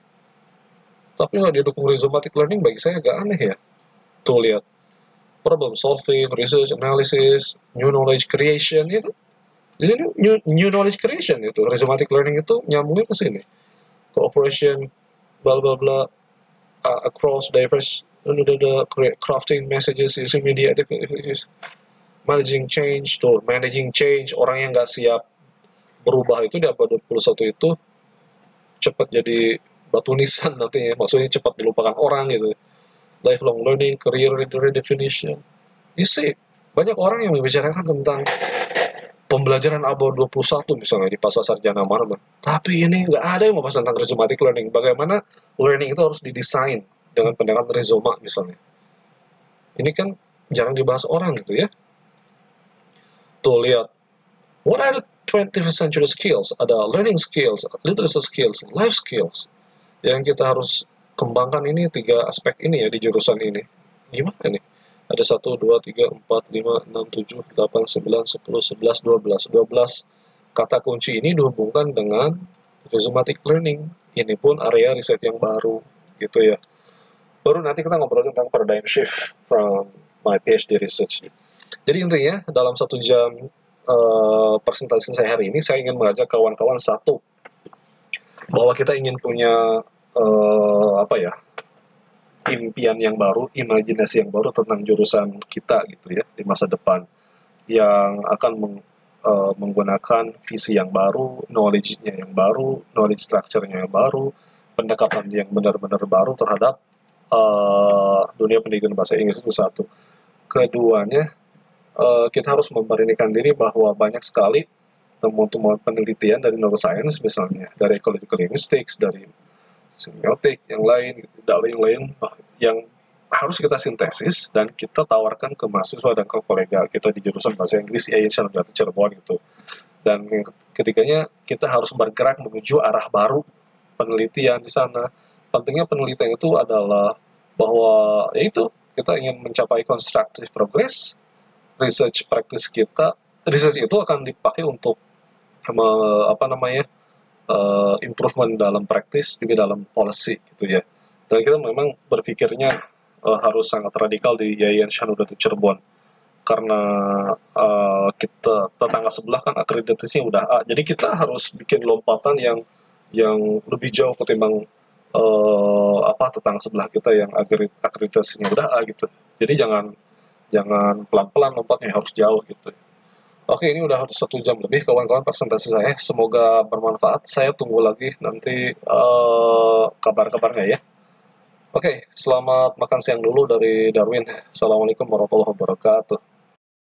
tapi nggak didukung rhizomatic learning, bagi saya agak aneh ya. Tuh lihat, problem solving, research analysis, new knowledge creation itu. Jadi new, new knowledge creation itu, rhizomatic learning itu nyambungnya ke sini. Cooperation, bla bla bla, uh, across diverse, uh, the, the crafting messages using media activities. managing change tuh, managing change, orang yang nggak siap berubah itu di abad dua puluh satu itu cepat jadi batu nisan nantinya, maksudnya cepat dilupakan orang gitu. Lifelong learning, career redefinition. You see, banyak orang yang membicarakan tentang pembelajaran abad dua puluh satu misalnya di pasar sarjana mana, tapi ini nggak ada yang membahas tentang rhizomatic learning. Bagaimana learning itu harus didesain dengan pendekatan rhizoma misalnya. Ini kan jarang dibahas orang gitu ya. Tuh lihat, what are the twenty-first century skills? Ada learning skills, literacy skills, life skills. Yang kita harus kembangkan ini tiga aspek ini ya di jurusan ini. Gimana nih? Ada satu, dua, tiga, empat, lima, enam, tujuh, delapan, sembilan, sepuluh, sebelas, dua belas. dua belas kata kunci ini dihubungkan dengan rhizomatic learning. Ini pun area riset yang baru gitu ya. Baru nanti kita ngobrol tentang paradigm shift from my PhD research. Jadi intinya dalam satu jam uh, presentasi saya hari ini, saya ingin mengajak kawan-kawan satu, bahwa kita ingin punya uh, apa ya, impian yang baru, imajinasi yang baru tentang jurusan kita gitu ya di masa depan, yang akan meng, uh, menggunakan visi yang baru, knowledge-nya yang baru, knowledge structure-nya yang baru, pendekatan yang benar-benar baru terhadap uh, dunia pendidikan bahasa Inggris itu satu. Keduanya, uh, kita harus memberanikan diri bahwa banyak sekali temuan-temuan penelitian dari neuroscience misalnya, dari ecological linguistics, dari semiotik yang lain, dari yang lain yang harus kita sintesis dan kita tawarkan ke mahasiswa dan ke kolega kita di jurusan bahasa Inggris I A I N Syahrul Cirebon gitu. Dan ketiganya, kita harus bergerak menuju arah baru penelitian di sana. Pentingnya penelitian itu adalah bahwa yaitu kita ingin mencapai constructive progress, research practice kita, research itu akan dipakai untuk apa namanya, uh, improvement dalam praktis juga dalam policy gitu ya. Dan kita memang berpikirnya uh, harus sangat radikal di I A I N Syahrul Cirebon, karena uh, kita tetangga sebelah kan akreditasinya udah A, jadi kita harus bikin lompatan yang yang lebih jauh ketimbang uh, apa tetangga sebelah kita yang akreditasinya udah A gitu. Jadi jangan jangan pelan-pelan lompatnya, harus jauh gitu. Oke, ini udah satu jam lebih kawan-kawan presentasi saya. Semoga bermanfaat. Saya tunggu lagi nanti uh, kabar-kabarnya ya. Oke, selamat makan siang dulu dari Darwin. Assalamualaikum warahmatullahi wabarakatuh.